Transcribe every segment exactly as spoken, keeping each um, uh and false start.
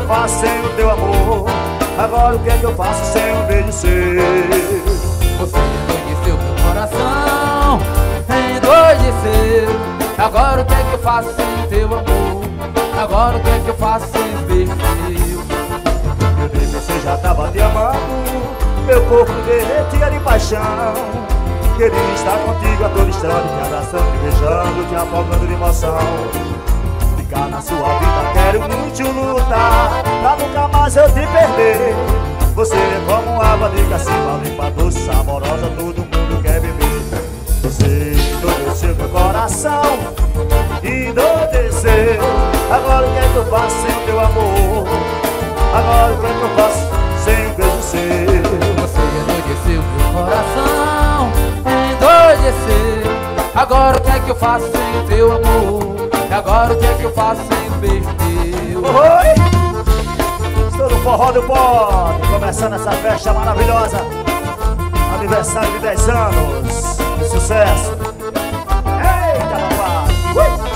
faço sem o teu amor? Agora o que é que eu faço sem um beijo seu? Você endoideceu meu coração, endoideceu. Agora o que é que eu faço sem o teu amor? Agora o que é que eu faço sem um beijo seu? Meu bem, você já tava te amando, meu corpo derretia de paixão. Queria estar contigo a todo instante, te abraçando, te beijando, te afogando de emoção. Ficar na sua vida, quero muito lutar, pra nunca mais eu te perder. Você é como água de cacimba, limpa, doce, saborosa, todo mundo quer beber. Você endoideceu meu coração, endoideceu. Agora o que é que eu faço sem o teu amor? Agora o que é que eu faço sem um beijo seu? Você endoideceu meu coração, endoideceu. Agora o que é que eu faço sem o teu amor? Agora o que é que eu faço sem um beijo teu? Oi! Estou no forró do pop, começando essa festa maravilhosa. Aniversário de dez anos, de sucesso. Eita, papai! Ui!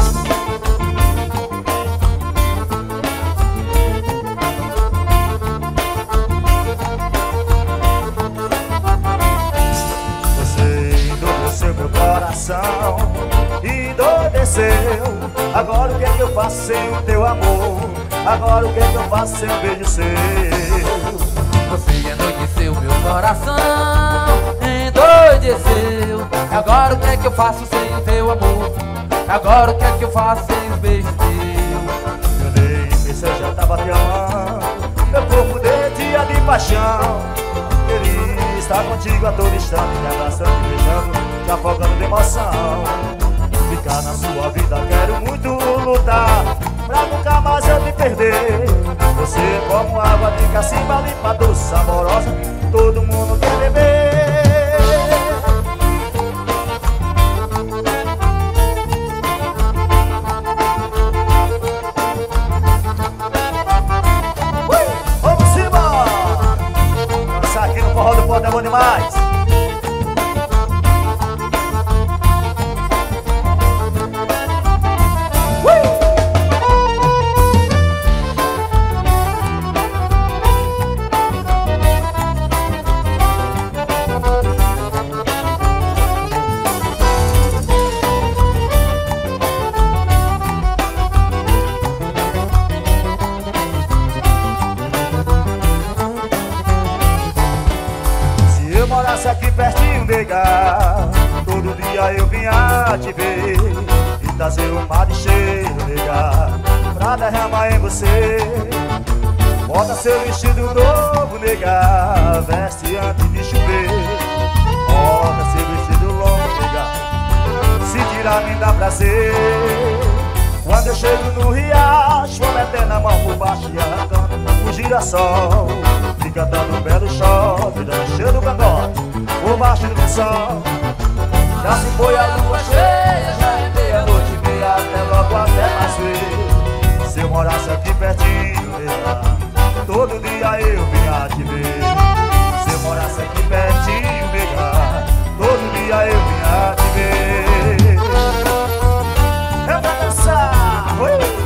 Meu coração endoideceu. Agora o que é que eu faço sem o teu amor? Agora o que é que eu faço sem um beijo seu? Você endoideceu meu coração, endoideceu. Agora o que é que eu faço sem o teu amor? Agora o que é que eu faço sem um beijo teu? Meu bem, você já tava te amando, meu corpo derretia de paixão. Queria estar contigo a todo instante, te abraçando, te beijando, te afogando de emoção. Ficar na sua vida, quero muito lutar, pra nunca mais eu te perder. Você é como água de cacimba, limpa, doce, saborosa, todo mundo quer beber. Ui, vamos embora! Dançar aqui no forró do Pó é bom demais. Aqui pertinho, nega, todo dia eu vinha te ver e trazer um mar de cheiro, nega, pra derramar em você. Bota seu vestido novo, nega, veste antes de chover. Bota seu vestido longo, nega, se tirar me dá prazer. Quando eu chego no riacho, vou metendo a mão por baixo e arrancando o girassol. Fica dando um belo choque, dando cheiro do cangote por baixo do sol. Já se foi a lua cheia, já é meia-noite e meia, até logo até mais ver. Se eu morasse aqui pertinho, nega, todo dia eu vinha te ver. Se eu morasse aqui pertinho, nega, todo dia eu vinha te ver. Eu vou dançar, ui!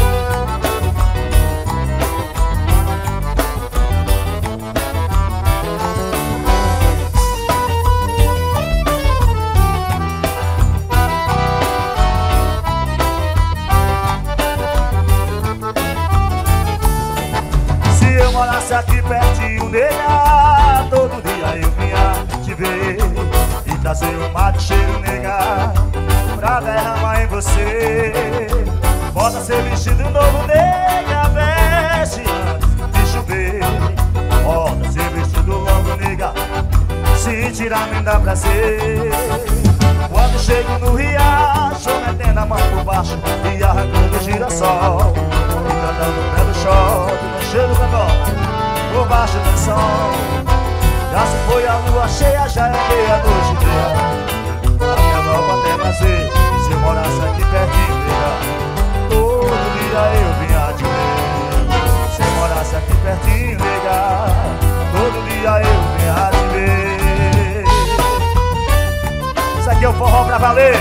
Morasse aqui pertinho, nega, todo dia eu vinha te ver e trazer um mar de cheiro, nega, pra derramar em você. Bota seu vestido novo, nega, veste antes de chover. Bota seu vestido longo, nega, se tirar me dá prazer. Quando chego no riacho, metendo a mão por baixo e arrancando o girassol. Fica dando um belo choque no cheiro da nota, por baixo do sol. Já se foi a lua cheia, já é meia-noite e meia, até logo até nascer. Se eu morasse aqui pertinho, nega, todo dia eu vinha te ver. Se eu morasse aqui pertinho, nega, todo dia eu vinha te ver. Isso aqui é o forró pra valer.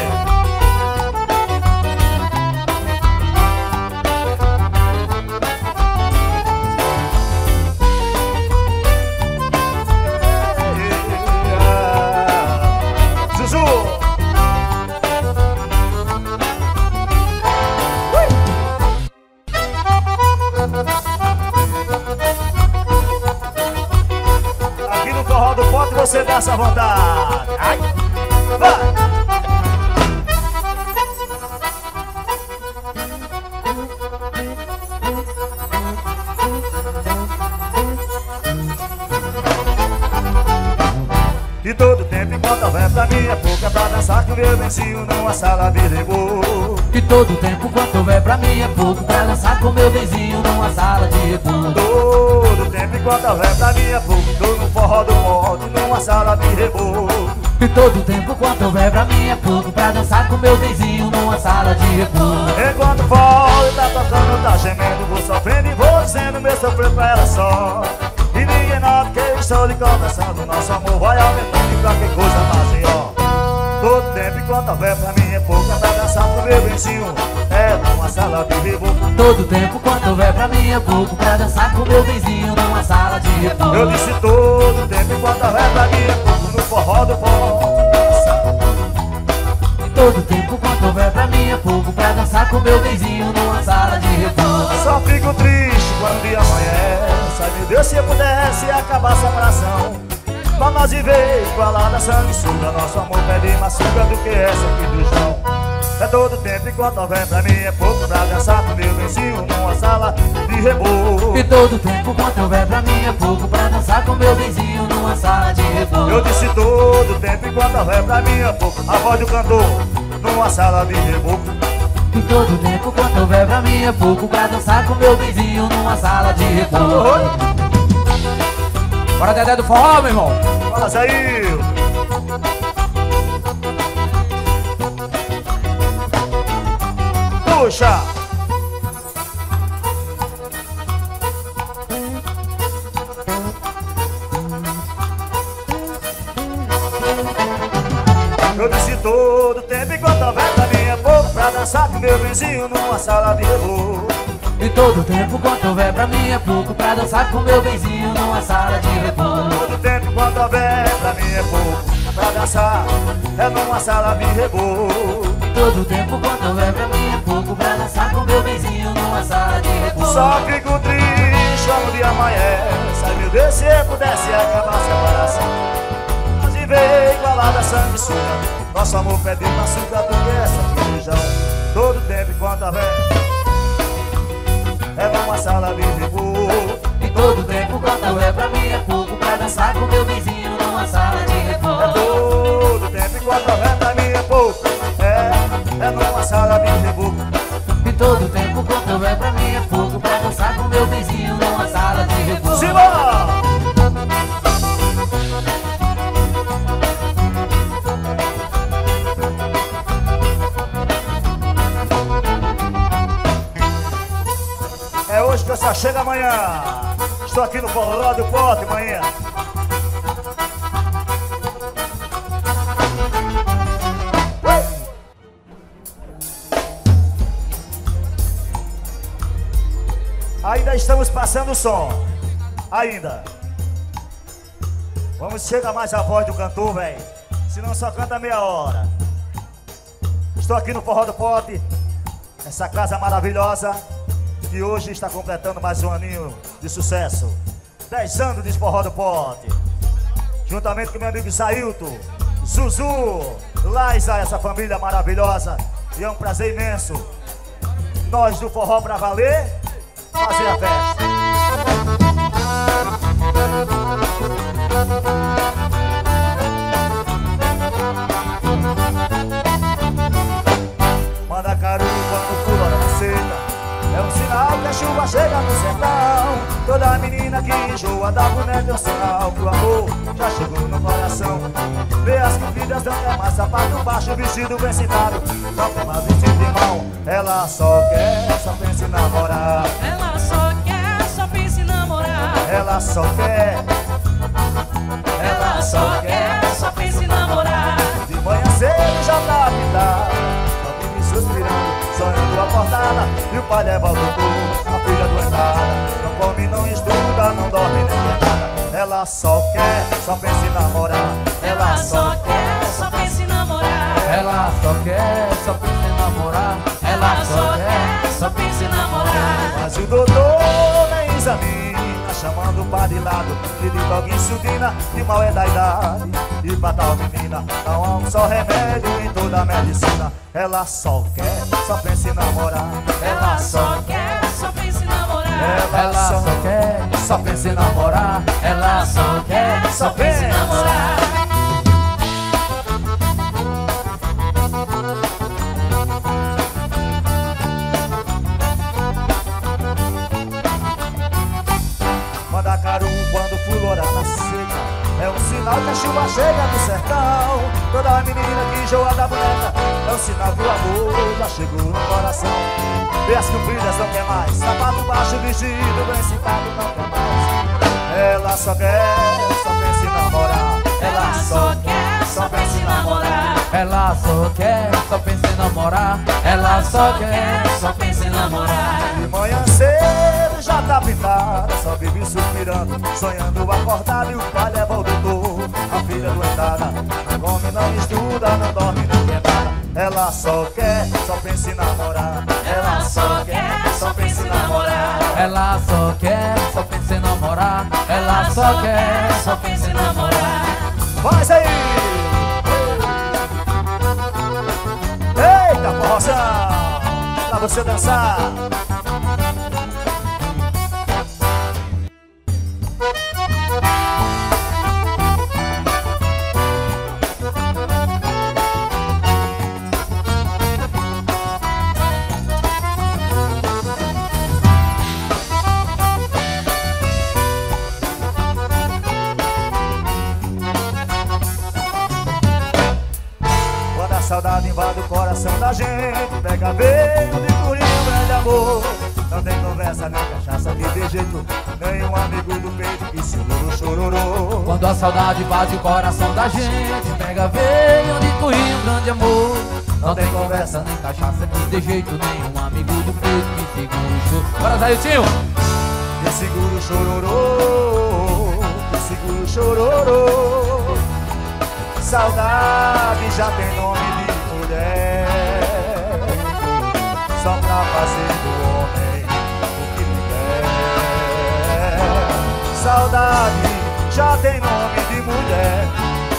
abraço à vontade. Ai, vai! E todo tempo enquanto houver pra mim é pouco, é pra dançar com meu benzinho numa sala de rebolo. Que todo tempo quanto houver pra mim é pouco, pra dançar com meu benzinho numa sala de rebolo. Todo tempo enquanto houver pra mim é pouco, tô no forró do monte numa sala de rebolo. Que todo tempo quanto houver pra mim é pouco, pra dançar com meu benzinho numa sala de rebolo. Enquanto o forró tá tocando, tá gemendo, vou sofrendo e vou dizendo meu sofrer pra ela só. E ninguém nota que eu estou lhe conversando, nosso amor vai aumentando e qualquer coisa maior. Todo tempo enquanto houver pra mim é pouco, é pra dançar com meu benzinho, é numa sala de rebolo. Todo tempo quanto houver pra mim é pouco, pra dançar com meu benzinho numa sala de rebolo. Eu disse todo tempo enquanto houver pra mim é pouco, no forró do forró. Todo tempo quanto houver pra mim é pouco, pra dançar com meu benzinho numa sala de rebolo. Só fico triste quando o dia amanhece, ai meu Deus, se eu pudesse acabar essa oração, pra nós viver igualada, sanguessuga, nosso amor pede mais suga do que essa aqui do chão. É todo tempo enquanto houver pra mim é pouco, pra dançar com meu benzinho numa sala de rebolo. E todo tempo quanto houver pra mim é pouco, pra dançar com meu benzinho numa sala de rebolo. Eu disse todo tempo enquanto houver pra mim é pouco, a voz do cantor numa sala de rebolo. E todo tempo quanto houver pra mim é pouco, pra dançar com meu benzinho numa sala de rebolo. Bora, Dedé do forró, meu irmão. Fala, Zair. Puxa. Eu disse todo tempo enquanto houver pra mim é pouco, pra dançar com meu benzinho numa sala de rebolo. E todo tempo quanto houver pra mim é pouco, pra dançar com meu benzinho numa sala de rebolo. Todo tempo quanto houver pra mim é pouco, pra dançar é numa sala de rebolo. Todo tempo quanto houver pra mim é pouco, pra dançar com meu benzinho numa sala de rebolo. Só fico triste quando o dia amanhece, ai meu Deus, se eu pudesse acabar a separação, mas viver igualada, sanguessuga, nosso amor pede uma suga do que essa feijão. Todo tempo enquanto houver é numa sala de rebolo. E todo tempo quanto houver pra mim é pouco, pra dançar com meu benzinho numa sala de rebolo. É todo tempo enquanto houver pra mim é pouco, é, é numa sala de rebolo. E todo tempo quanto houver pra mim é pouco, pra dançar com meu benzinho numa sala de rebolo. Simbora! É hoje que eu só chego amanhã. Estou aqui no forró do pote amanhã. Ainda estamos passando o som. Ainda. Vamos chegar mais a voz do cantor, velho. Senão só canta meia hora. Estou aqui no forró do pote. Essa casa maravilhosa, que hoje está completando mais um aninho de sucesso. Dez anos de forró do pote. Juntamente com meu amigo Zailton, Zuzu, Laisa, essa família maravilhosa. E é um prazer imenso nós do forró pra valer fazer a festa. Manda caruba no pula da maceta, é um sinal que a chuva chega no sertão. Toda menina que enjoa da boneca é um sinal que o amor já chegou no coração. Vê as cupidas dando mais sapato baixo, vestido bem sentado, não tem mais vestido de mão. Ela só quer, só pensa em namorar. Ela só quer, só pensa em namorar. Ela só quer, Ela só quer, só pensa em namorar. de manhã cedo já tá pintada, só vive suspirando, sonhando acordada. E o pai leva o doutor, a filha doentada, não come, não estuda, não dorme nem quer nada. Ela só quer, só pensa em namorar. Ela só quer, só pensa em namorar. Ela só quer, só pensa em namorar. Ela só quer, só pensa em namorar. Mas o doutor nem examina, chamando pra de lado, e de toque insulina, que mal é da idade. E pra tal menina, não há um só remédio em toda a medicina. Ela só quer, só pensa em namorar. Ela só quer, só pensa em namorar. Ela só quer, só pensa em namorar. Ela só quer, só pensa em namorar. Mandacaru quando fulora na seca, é um sinal que a chuva chega do sertão. Toda menina que enjoa da boneca, é um sinal que o amor já chegou no coração. Veias compridas não quer mais, sapato baixo, vestido bem citado não quer mais. Ela só quer, só pensa em namorar. Ela só quer, só pensa em namorar. Ela só quer, só pensa em namorar. Ela só quer, só pensa em namorar. De manhã cedo já tá pintada, só vive suspirando, sonhando acordado. E o pai leva o doutor, a filha doentada, não come, não estuda, não dorme, não quer nada. Ela só quer, só pensa em namorar. Ela só quer, só pensa em namorar. Ela só quer, só pensa em namorar. Ela só quer, só pensa em namorar. Faz aí! Eita, forroção! Pra você dançar! Saudade invade o coração da gente, pega veio de curinho, grande amor. Não tem conversa nem cachaça que dê jeito, nenhum amigo do peito que segura o chororô. Quando a saudade invade o coração da gente, pega veio de curinho, grande amor. Não tem conversa nem cachaça que dê jeito, nenhum amigo do peito que segura o chororô. Bora, Zailtinho! Que segura o chororô, que segura o chororô. Saudade já tem nome de mulher, só pra fazer do homem o que ele quer. Saudade já tem nome de mulher,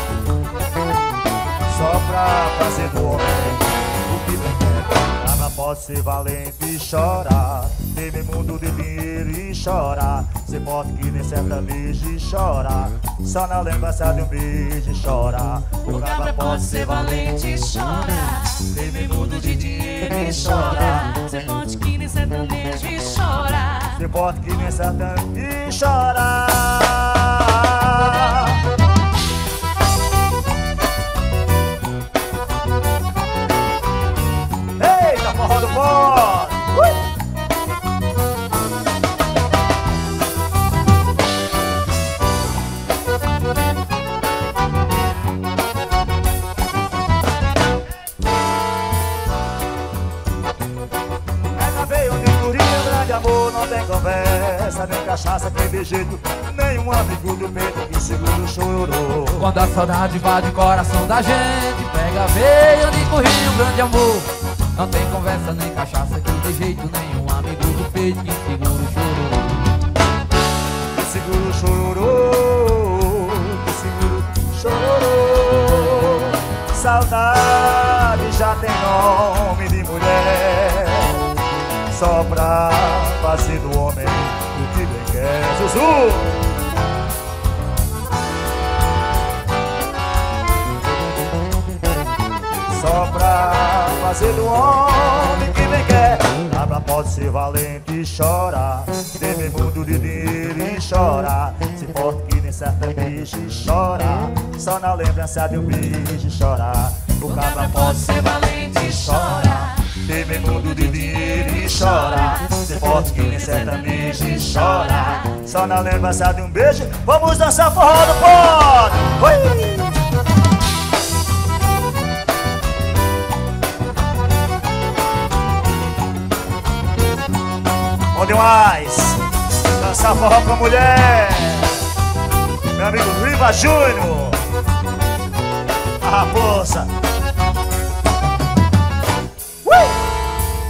só pra fazer do homem o que ele quer. Ela pode ser valente e chorar, teve mundo de dinheiro e chorar. Cê pode que nem sertanejo e chorar, só na lembrança de um beijo e chorar. O cabra pode ser valente e chorar, teve mundo de dinheiro e chorar. Cê pode que nem sertanejo e chorar. Cê pode que nem sertanejo e chorar. Eita, forró do pó! Uh! Amor, não tem conversa, nem cachaça, tem de jeito, nenhum amigo do peito que segura o chororô. Quando a saudade invade o coração da gente, pega a veia de corrinho, grande amor. Não tem conversa nem cachaça que dê jeito, nenhum amigo do peito que segura o chororô. Que segura o chororô, que segura o chororô. Saudade já tem nome de mulher, só pra fazer do homem o que bem quer. Zuzu! Só pra fazer do homem que bem quer. Cabra pode ser valente e chorar, teve mundo de dinheiro e chorar. Se forte que nem sertanejo e chorar, só na lembrança de um beijo chorar. O cabra pode ser valente e chorar, teve mundo de dinheiro e chorar. Se forte que nem sertanejo e chorar, só na lembrança de um beijo. Vamos dançar forró do pó! Oi! Bom demais! Dançar forró com a mulher! Meu amigo Riva Júnior! A raposa!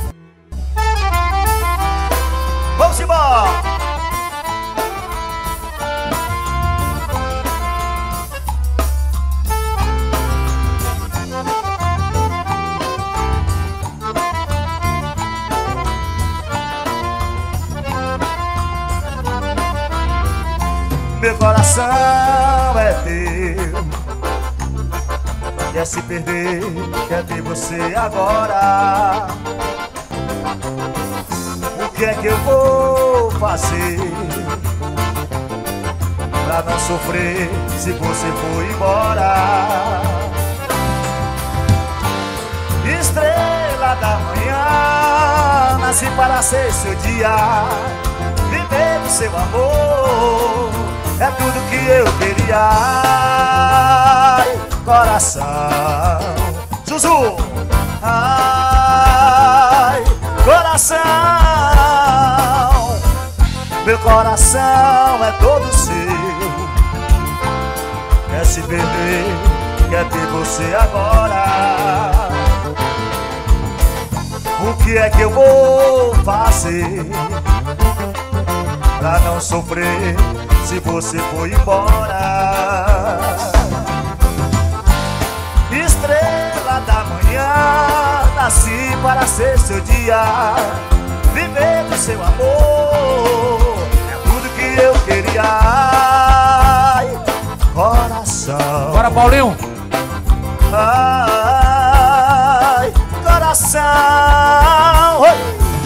Vamos embora! coração é teu, quer se perder, quer ter você agora. O que é que eu vou fazer pra não sofrer se você for embora? Estrela da manhã, nasci para ser seu dia, viver do seu amor é tudo que eu queria. Ai, coração, Zuzu, ai, coração, meu coração é todo seu, quer se perder, quer ter você agora. O que é que eu vou fazer pra não sofrer se você for embora? Estrela da manhã, nasci para ser seu dia, viver do seu amor é tudo que eu queria. Ai, coração. Bora, Paulinho. Ai, coração. Oi.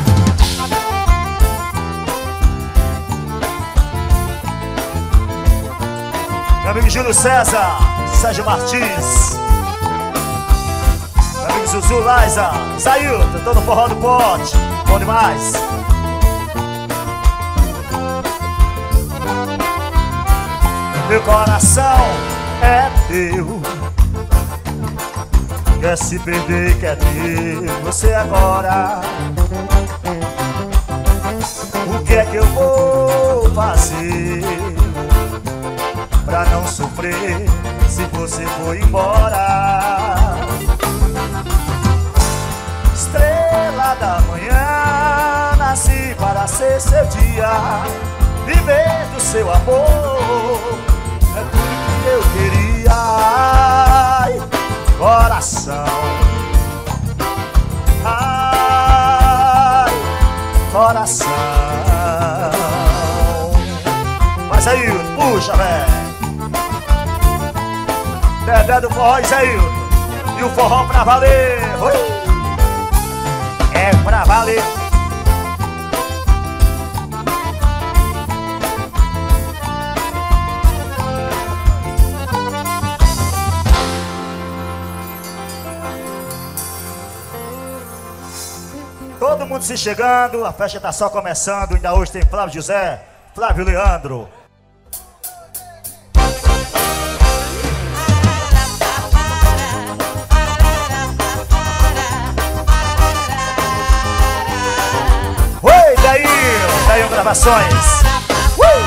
Meu amigo Júlio César, Sérgio Martins, meu amigo Zuzu Laiza, saiu, tô no forró do pote, bom demais. Meu coração é teu, quer se perder, quer ter você agora. O que é que eu vou fazer pra não sofrer se você for embora? Estrela da manhã, nasci para ser seu dia, viver do seu amor é tudo que eu queria. Ai, coração, ai, coração. Mas aí, puxa, velho. Dedé do forró, Isaílton. E o forró pra valer. Oi. É pra valer. Todo mundo se chegando, a festa tá só começando. Ainda hoje tem Flávio José, Flávio Leandro. Oi, daí, daí gravações. Uh!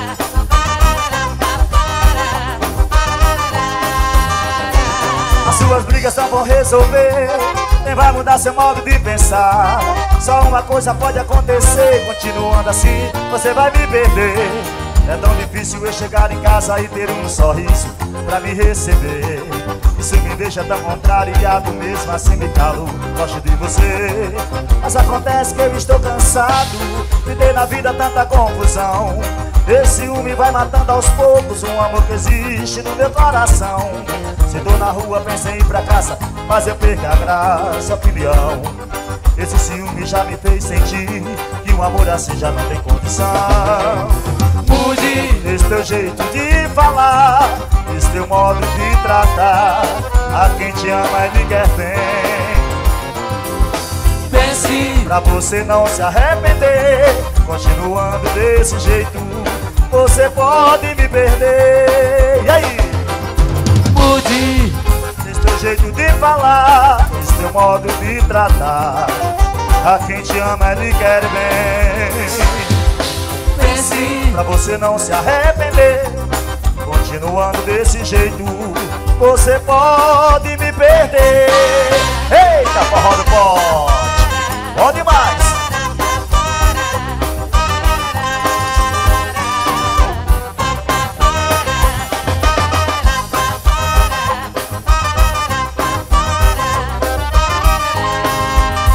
As suas brigas só vão resolver, nem vai mudar seu modo de pensar. Só uma coisa pode acontecer, continuando assim você vai me perder. É tão difícil eu chegar em casa e ter um sorriso pra me receber. Isso me deixa tão contrariado, mesmo assim me calo, gosto de você. Mas acontece que eu estou cansado de ter na vida tanta confusão. Esse ciúme vai matando aos poucos um amor que existe no meu coração. Se tô na rua penso em ir pra casa, mas eu perco a graça, a opinião. Esse ciúme já me fez sentir que um amor assim já não tem condição. Mude esse teu jeito de falar, esse teu modo de tratar. A quem te ama ele quer bem. Pense pra você não se arrepender. Continuando desse jeito você pode me perder. E aí? Mude esse teu jeito de falar, esse teu modo de tratar. A quem te ama ele quer bem. Pense pra você não se arrepender. Continuando desse jeito você pode me perder. Eita, forró do pote, bom demais.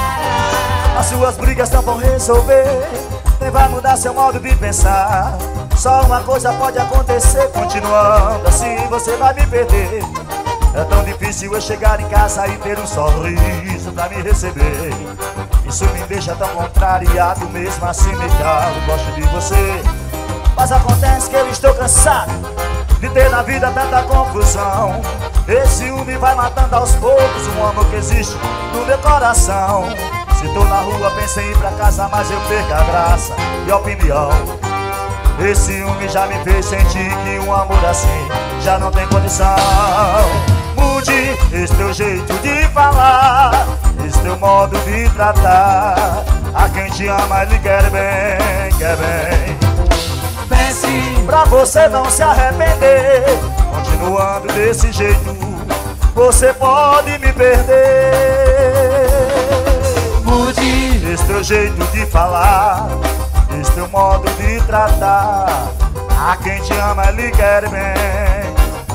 As suas brigas não vão resolver, nem vai mudar seu modo de pensar. Só uma coisa pode acontecer, continuando assim você vai me perder. É tão difícil eu chegar em casa e ter um sorriso pra me receber. Isso me deixa tão contrariado, mesmo assim me calo, gosto de você. Mas acontece que eu estou cansado de ter na vida tanta confusão. Esse ciúme vai matando aos poucos um amor que existe no meu coração. Se tô na rua penso em ir pra casa, mas eu perco a graça e a opinião. Esse ciúme já me fez sentir que um amor assim já não tem condição. Mude esse teu jeito de falar, esse teu modo de tratar. A quem te ama ele quer bem, quer bem. Pense pra você não se arrepender. Continuando desse jeito você pode me perder. Mude esse teu jeito de falar, esse teu modo de tratar. A quem te ama ele quer bem.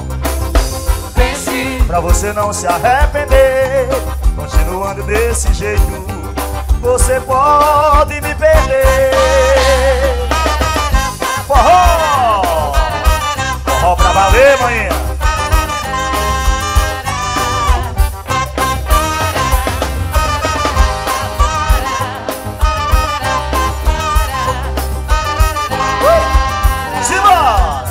Pense pra você não se arrepender. Continuando desse jeito você pode me perder. Forró! Forró pra valer, manhã! Simbora!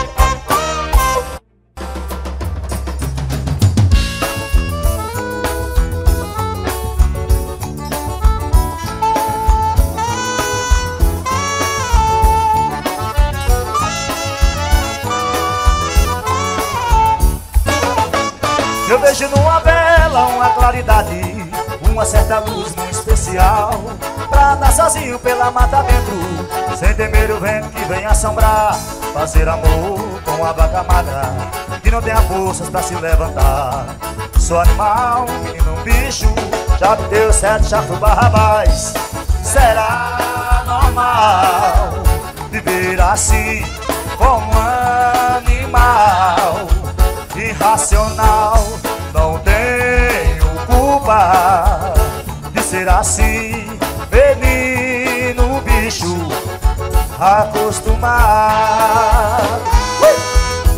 Eu vejo numa vela uma claridade, uma certa luz muito especial, pra andar sozinho pela mata dentro, sem temer o vento que vem assombrar. Fazer amor com a vaca magra, que não tenha forças pra se levantar. Sou animal, menino, um bicho, já me deu certo, já fui Barrabás. Será normal viver assim como um animal irracional? Não tenho culpa de ser assim, menino bicho acostumado. uh!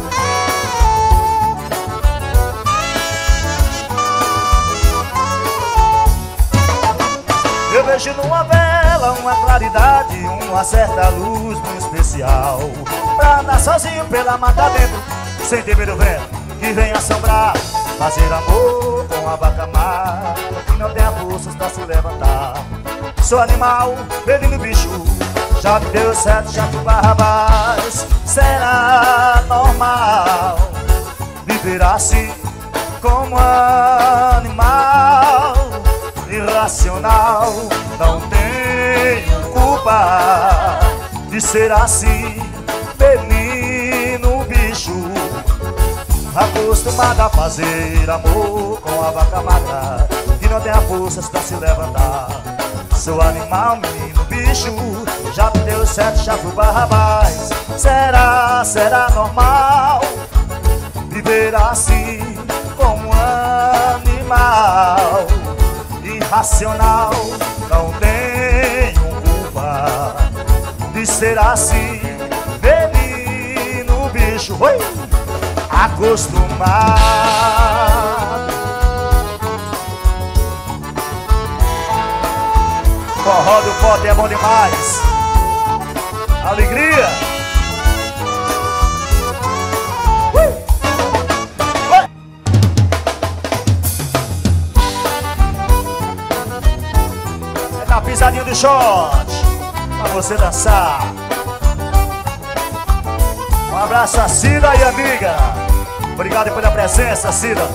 Eu vejo numa vela uma claridade, uma certa luz muito especial, pra andar sozinho pela mata dentro, sem temer o vento que vem assombrar. Fazer amor com a vaca magra, que não tenha forças pra se levantar. Sou animal, menino bicho, já me deu certo, já fui Barrabás. Será normal viver assim como animal irracional? Não tenho culpa de ser assim, menino bicho acostumado a fazer amor com a vaca magra, que não tem forças pra se levantar. Sou animal, menino, bicho, já me deu certo, já fui Barrabás. Será, será normal viver assim como um animal irracional? Não tenho culpa de ser assim, menino, bicho, oi, acostumado. Forró do Pote é bom demais. Alegria. Uh! Vai! É na pisadinha do short pra você dançar. Um abraço a Cida e amiga. Obrigado pela presença, Cida.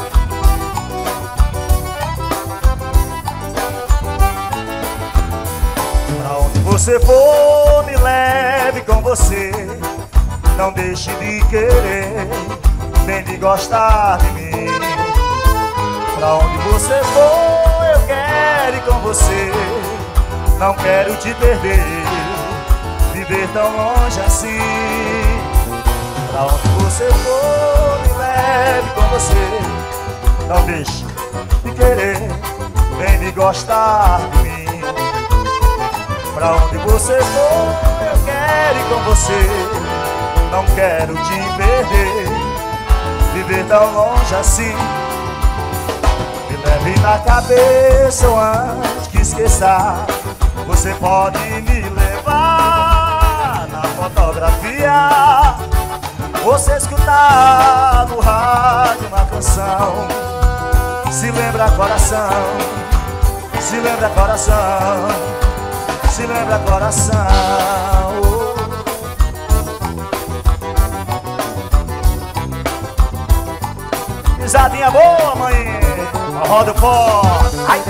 Pra onde você for, me leve com você. Não deixe de querer, nem de gostar de mim. Pra onde você for, eu quero ir com você. Não quero te perder, viver tão longe assim. Pra onde você for, me leve com você. Não deixe de querer, nem de gostar de mim. Pra onde você for, eu quero ir com você. não quero te perder, viver tão longe assim. Me leve na cabeça ou antes que esqueça, você pode me levar na fotografia, você escutar no rádio uma canção. Se lembra coração, se lembra coração, se lembra coração. Pisadinha boa, mãe. Roda o pó. Ai.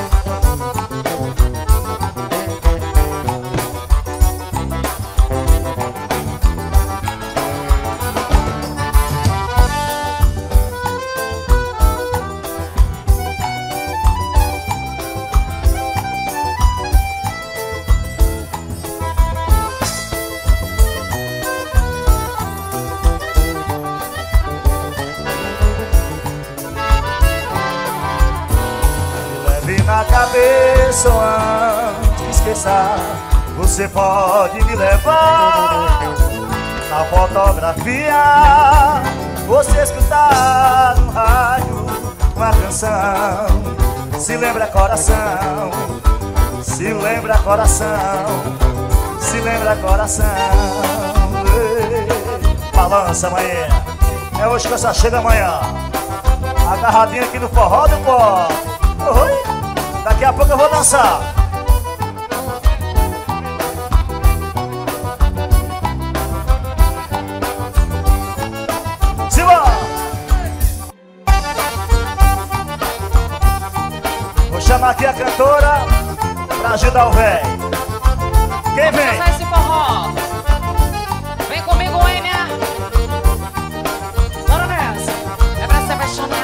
Na cabeça ou antes que esqueça, você pode me levar na fotografia, você escutar no rádio uma canção. Se lembra coração, se lembra coração, se lembra coração. Ei, balança amanhã, é hoje que eu só chego amanhã, agarradinho aqui no forró do pó. Oi. Daqui a pouco eu vou dançar. Simbora! Vou chamar aqui a cantora pra ajudar o véi. Quem vem? Vamos esse forró. Vem comigo, Enia. Bora nessa. É pra se apaixonar.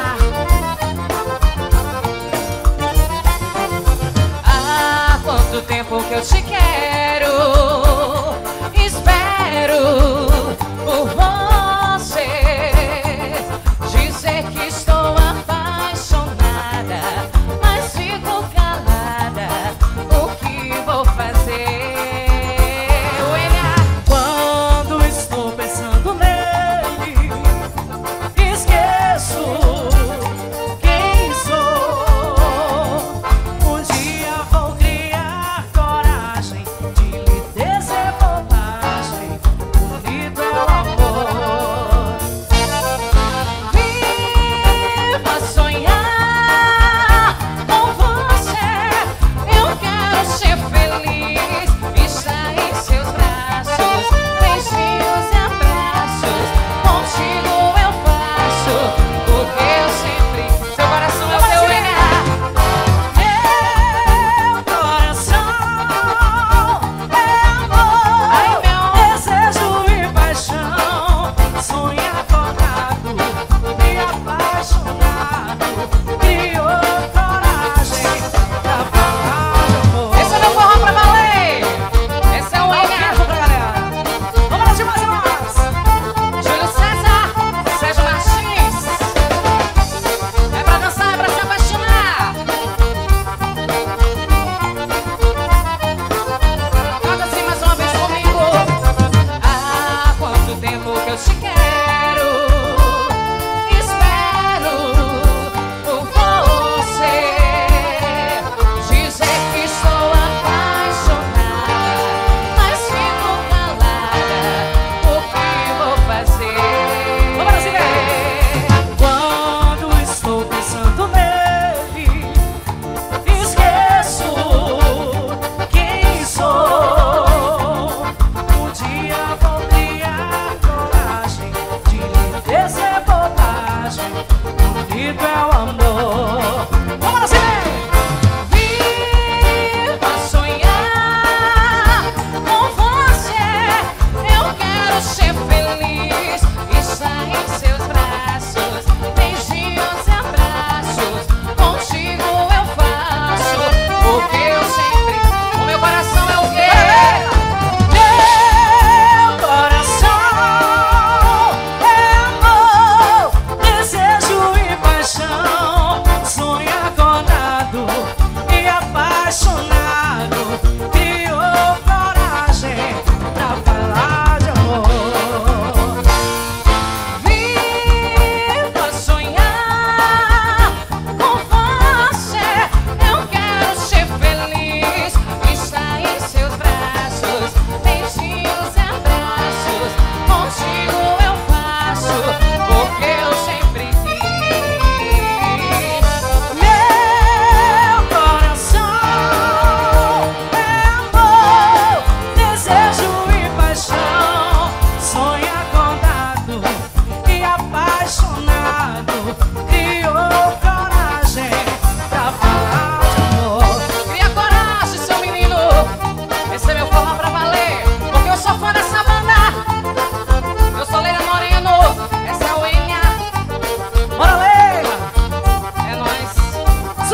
Quanto tempo que eu te quero, espero por você, dizer que estou apaixonada, mas fico calada, o que vou fazer? Quando estou pensando nele, esqueço quem sou. Um dia vou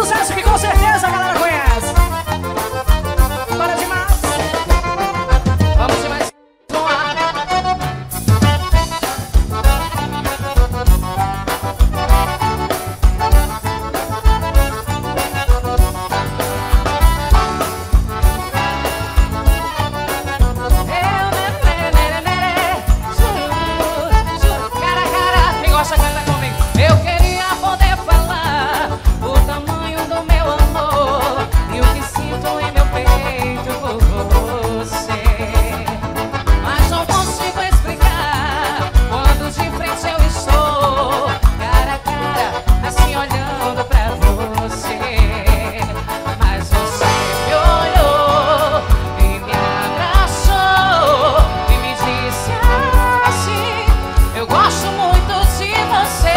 sucesso que com certeza a galera conhece. Bora demais. Vamos de mais uma. Cara, cara, quem gosta canta comigo. Eu queria poder falar o tamanho do meu amor e o que sinto em meu peito por você, mas não consigo explicar quando de frente eu estou, cara a cara, assim olhando pra você. Mas você me olhou e me abraçou e me disse assim: eu gosto muito de você.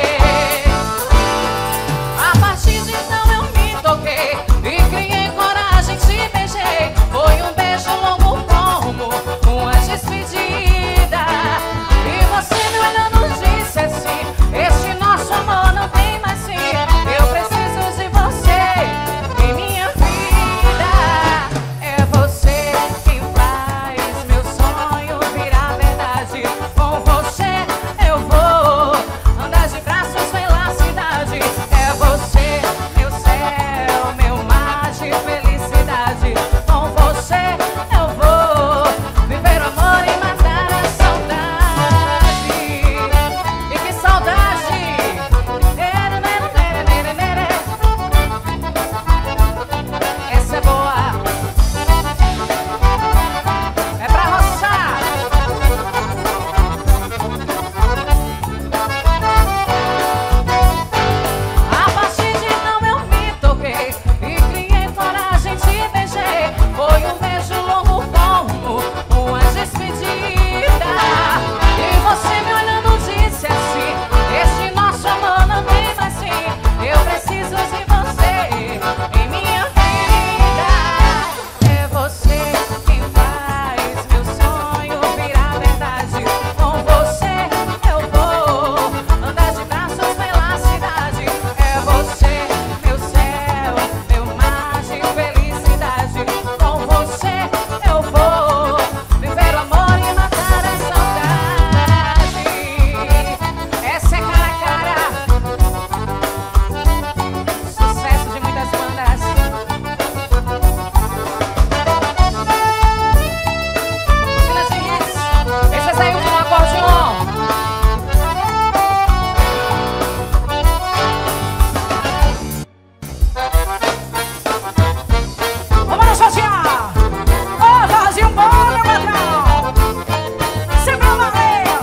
A partir de então eu me toquei e criei coragem, te beijei. Foi um beijo longo como uma despedida. E você me olhando disse assim: este nosso amor não tem mais fim. Eu preciso de você em minha vida. É você quem faz meu sonho virar verdade. Com você eu vou andar de braços pela cidade. É você, meu céu, meu mar de felicidade. Com você eu vou viver o amor e matar a saudade. E que saudade! Nere, nere, nere, nere, nere. Essa é boa. É pra roçar. A partir de então eu me toquei e criei coragem, te beijei. Foi um beijo longo como uma despedida. E você me olhando disse assim: este nosso amor não tem mais fim. Eu preciso de você em minha vida. É você quem faz meu sonho virar verdade. Com você eu vou andar de braços pela cidade. É você, meu céu, meu mar de felicidade. Com você eu vou viver o amor e matar a saudade. Essa é cara a cara, sucesso de muitas bandas. Esse saiu de um acordeon. Vamos associar. Ó, vazio bom, meu patrão. Sempre uma areia.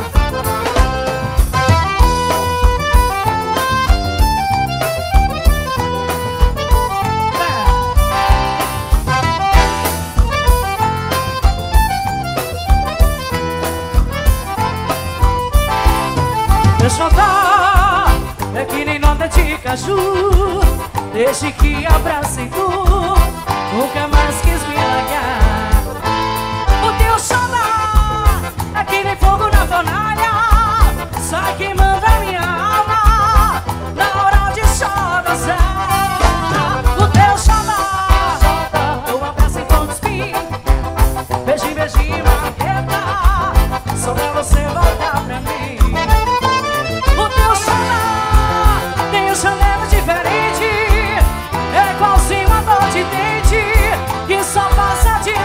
Deixa eu dar, é que nem nota de caju. Desde que abracei tu, nunca mais quis me largar. O teu chamar é que nem fogo na fornalha, sai queimando a minha alma na hora de só dançar. O teu chamar, eu abracei com espinho, beijinho, beijinho, marqueta, só pra você voltar pra mim. O teu chamar tem um chamego diferente, é igualzinho a dor de dente que só passa de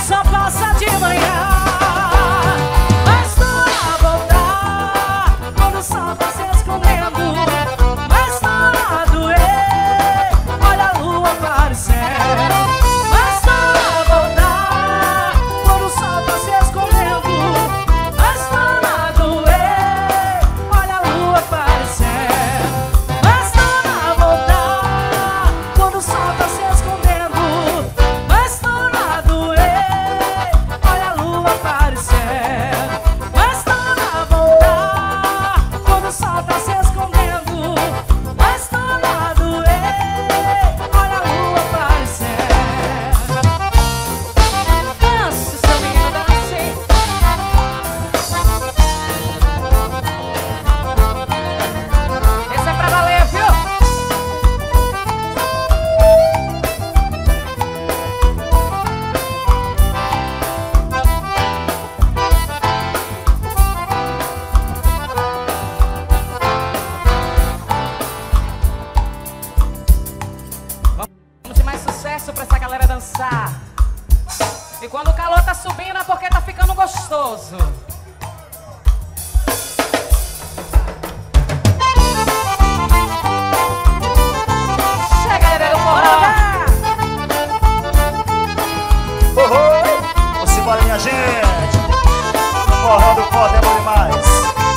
só passa de manhã. Mas tô a voltar quando o sol tá se escondendo. Mas tô a doer, olha a lua aparecendo. Mas tô a voltar quando o sol tá se escondendo. Mas tô a doer, olha a lua aparecendo. Mas tô a voltar quando o sol tá se escondendo. Mas tô a doer, olha a lua aparecendo. Mas tô a voltar quando o sol tá se escondendo. Mas tô a doer, olha a lua aparecendo. Dance, seu menino, dance. Esse é pra valer, viu? Vamos de mais sucesso pra essa galera dançar. E quando o calor tá subindo é porque tá ficando gostoso. Chega, Dedé do forró. Oh, oh. Vamos embora, minha gente. Forró do Pote é bom demais.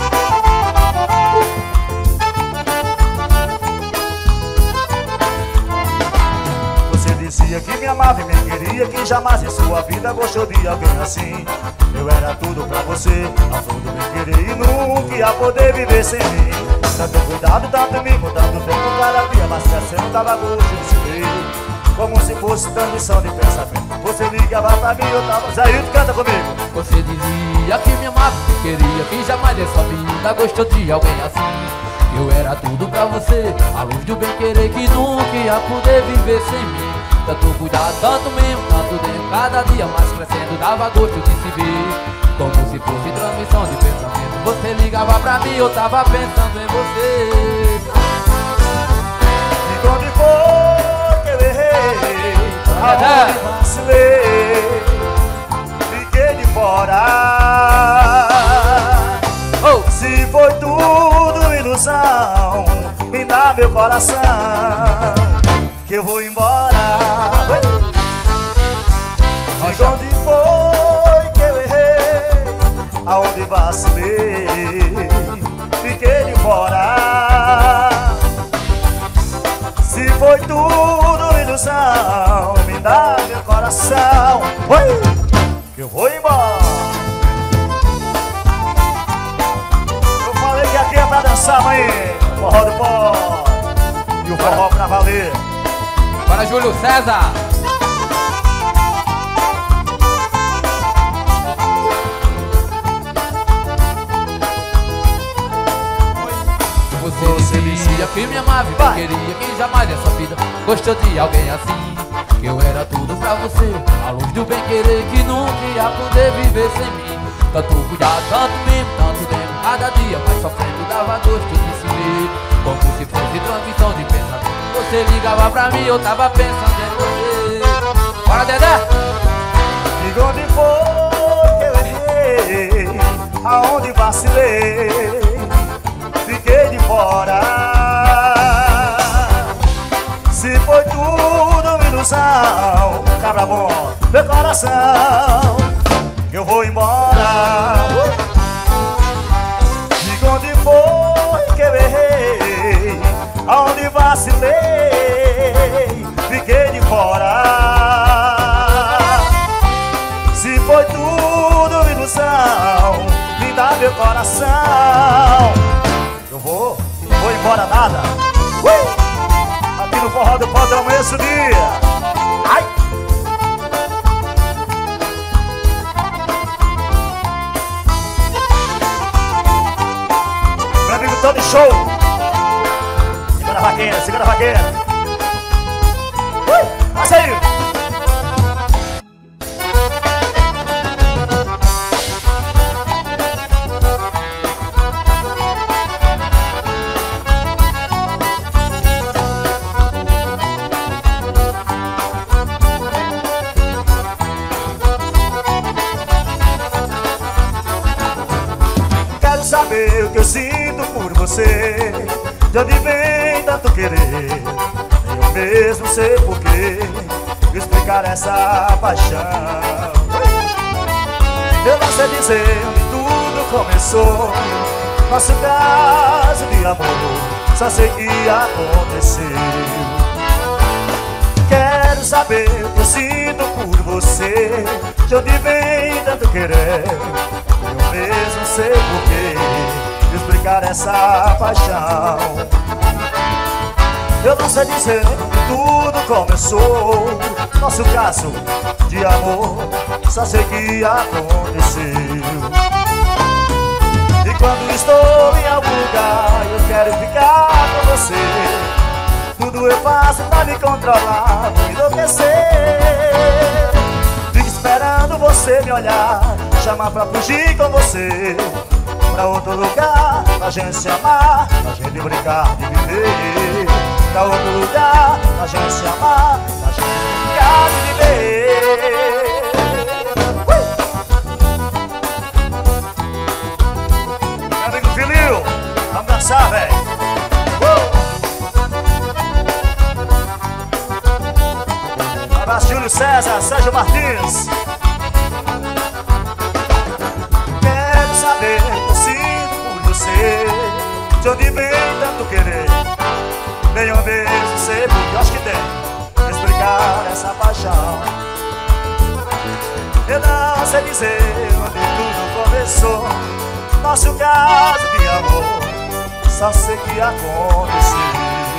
Você dizia que me amava e me queria, que jamais em sua vida gostou de alguém assim. Eu era tudo pra você, a flor do me querer, e nunca ia poder viver sem mim. Tanto cuidado, tanto mimo, tanto tempo cada dia, mas crescendo dava gosto de se ver. Como se fosse transmissão de pensamento. Você ligava pra mim, eu tava... Zé Hilton, canta comigo. Você dizia que me amava, que queria, que jamais dessa vida gostou de alguém assim. Eu era tudo pra você, a luz do bem querer, que nunca ia poder viver sem mim. Tanto cuidado, tanto mesmo, tanto tempo, cada dia mais crescendo dava gosto de se ver. Como se fosse transmissão de pensamento. Você ligava pra mim, eu tava pensando em você. E quando foi que eu errei, aonde vacilei, fiquei de fora. Oh! Se foi tudo ilusão, me dá meu coração, que eu vou embora. E onde foi que eu errei, aonde vacilei, fiquei de fora. Se foi tudo ilusão, me dá meu coração, que eu vou embora. Eu falei que aqui é pra dançar, mãe. Forró do pó e o forró pra valer. Para Júlio César. Você dizia que me amava e me queria, que jamais nessa vida gostou de alguém assim. Que eu era tudo pra você, a luz do bem querer, que nunca ia poder viver sem mim. Tanto cuidado, tanto mimo, tanto tempo, cada dia mais sofrendo dava gosto de se ver. Como se fosse transmissão de pensamento. Você ligava pra mim, eu tava pensando em você. Bora, Dedé! E onde foi que eu errei, aonde vacilei, fiquei de fora. Se foi tudo ilusão, cabra bom, meu coração, eu vou embora. E onde foi que eu errei, aonde vacilei, fiquei de fora. Se foi tudo ilusão, me dá meu coração, eu vou, vou embora nada. uh! Aqui no Forró do Pote amanhece o dia. Ai! Meu amigo Tony Show. Segura a vaqueira, segura a vaqueira. uh! Passa aí. saber o que eu sinto por você. De onde vem tanto querer, nem eu mesmo sei porquê. Explicar essa paixão. Eu não sei dizer onde tudo começou. Nosso caso de amor, só sei que aconteceu. Quero saber o que eu sinto por você. De onde vem tanto querer, eu mesmo sei porquê. Explicar essa paixão. Eu não sei dizer onde tudo começou. Nosso caso de amor, só sei que aconteceu. E quando estou em algum lugar, eu quero ficar com você. Tudo eu faço pra me controlar, me enlouquecer. Fico esperando você me olhar, chamar pra fugir com você. Pra outro lugar, pra gente se amar, pra gente brincar de viver. Pra outro lugar, pra gente se amar, pra gente brincar de viver. uh! Meu amigo Filio, vamos dançar, velho. uh! Abraço, Júlio César, Sérgio Martins. Quero saber o que eu sinto por você. De onde vem tanto querer, nem eu mesmo sei porque eu acho que tem explicar essa paixão. Eu não sei dizer onde tudo começou. Nosso caso de amor, só sei que aconteceu.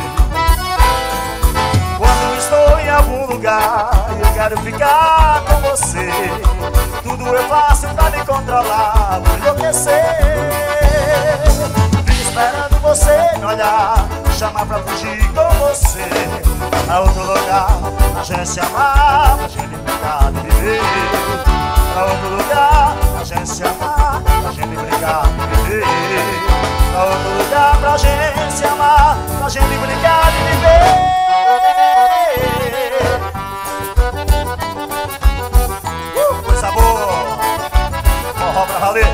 Quando estou em algum lugar, eu quero ficar com você. Tudo eu faço pra me controlar, vou enlouquecer. Fico esperando você me olhar, chamar pra fugir com você. Pra outro lugar, a gente se amar, pra gente brincar de viver. Pra outro lugar, a gente se amar, pra gente brincar de viver. Pra outro lugar, pra gente se amar, pra gente brincar de viver. Uh, coisa boa! Forró pra valer!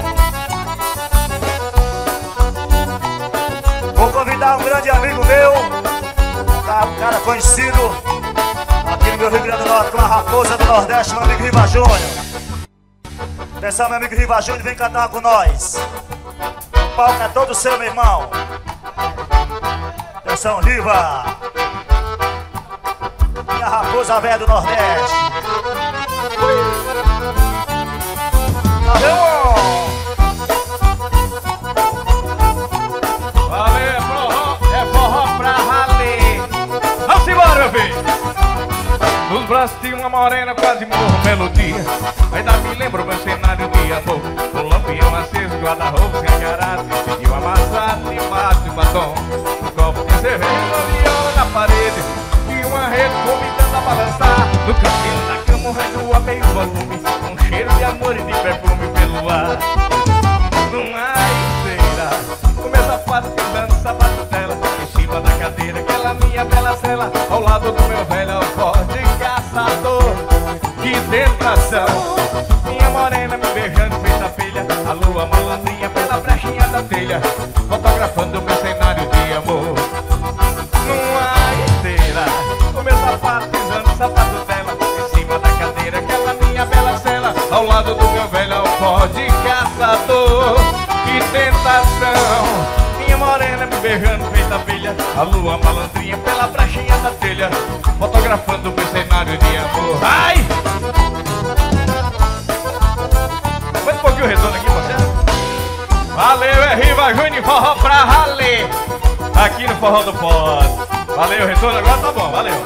Vou convidar um grande amigo meu, tá, um cara conhecido aqui no meu Rio Grande do Norte, com a raposa do Nordeste, meu amigo Riva Júnior. Atenção, meu amigo Riva Júnior, vem cantar com nós. O palco é todo seu, meu irmão. Atenção, Riva. Minha raposa velha do Nordeste. Valeu! Valeu, é forró, é forró pra valer. Vamos embora, meu filho. Nos braços de uma morena, quase morro melodia. Ainda me lembro meu cenário de amor. Um lampião aceso, guarda-roupa sem agarrado. Pediu amassado embaixo de batom. Um copo de cerveja, viola na parede. E uma rede convidando a balançar. No cantinho da cama, um rádio a meio volume. Um cheiro de amor e de perfume pelo ar. Numa esteira, o meu sapato pisando o sapato dela. Em cima da cadeira, aquela minha bela cela. Ao lado do meu velho forte caçador. Que tentação, minha morena me beijando feita filha. A lua malandrinha pela brechinha da telha, fotografando o meu cenário de amor. Numa esteira, o meu sapato pisando o sapato dela. Em cima da cadeira, aquela minha bela cela. Ao lado do meu velho forte caçador. Que tentação, minha morena me beijando feita filha. A lua malandrinha pela brechinha da telha, fotografando o meu cenário de amor. Ai! Põe um pouquinho o retorno aqui, você. Valeu, é Riva Júnior, forró pra valer. Aqui no Forró do Pós. Valeu, retorno agora tá bom, valeu.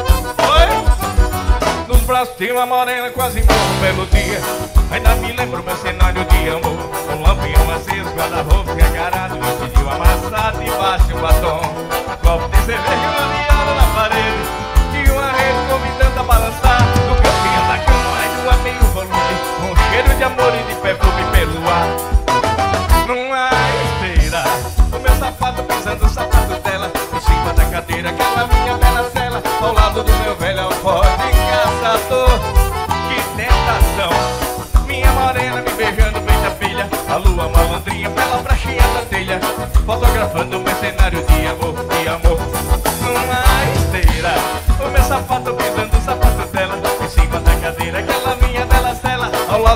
Oi! Nos braços de uma morena, quase morro melodia. Ainda me lembro meu cenário de amor. Um lampião aceso, guarda-roupa agarrado. Me pediu amassado debaixo de um batom. Um copo de cerveja, uma viola na parede. E uma rede convidando a balançar. No cantinho da cama, ainda meio volume. Um cheiro de amor e de perfume pelo ar. Numa esteira, o meu sapato pisando o sapato dela. Em cima da cadeira, aquela minha bela cela. Ao lado do meu velho forte caçador. Que tentação, minha morena me beijando feita filha. A lua malandrinha pela brechinha da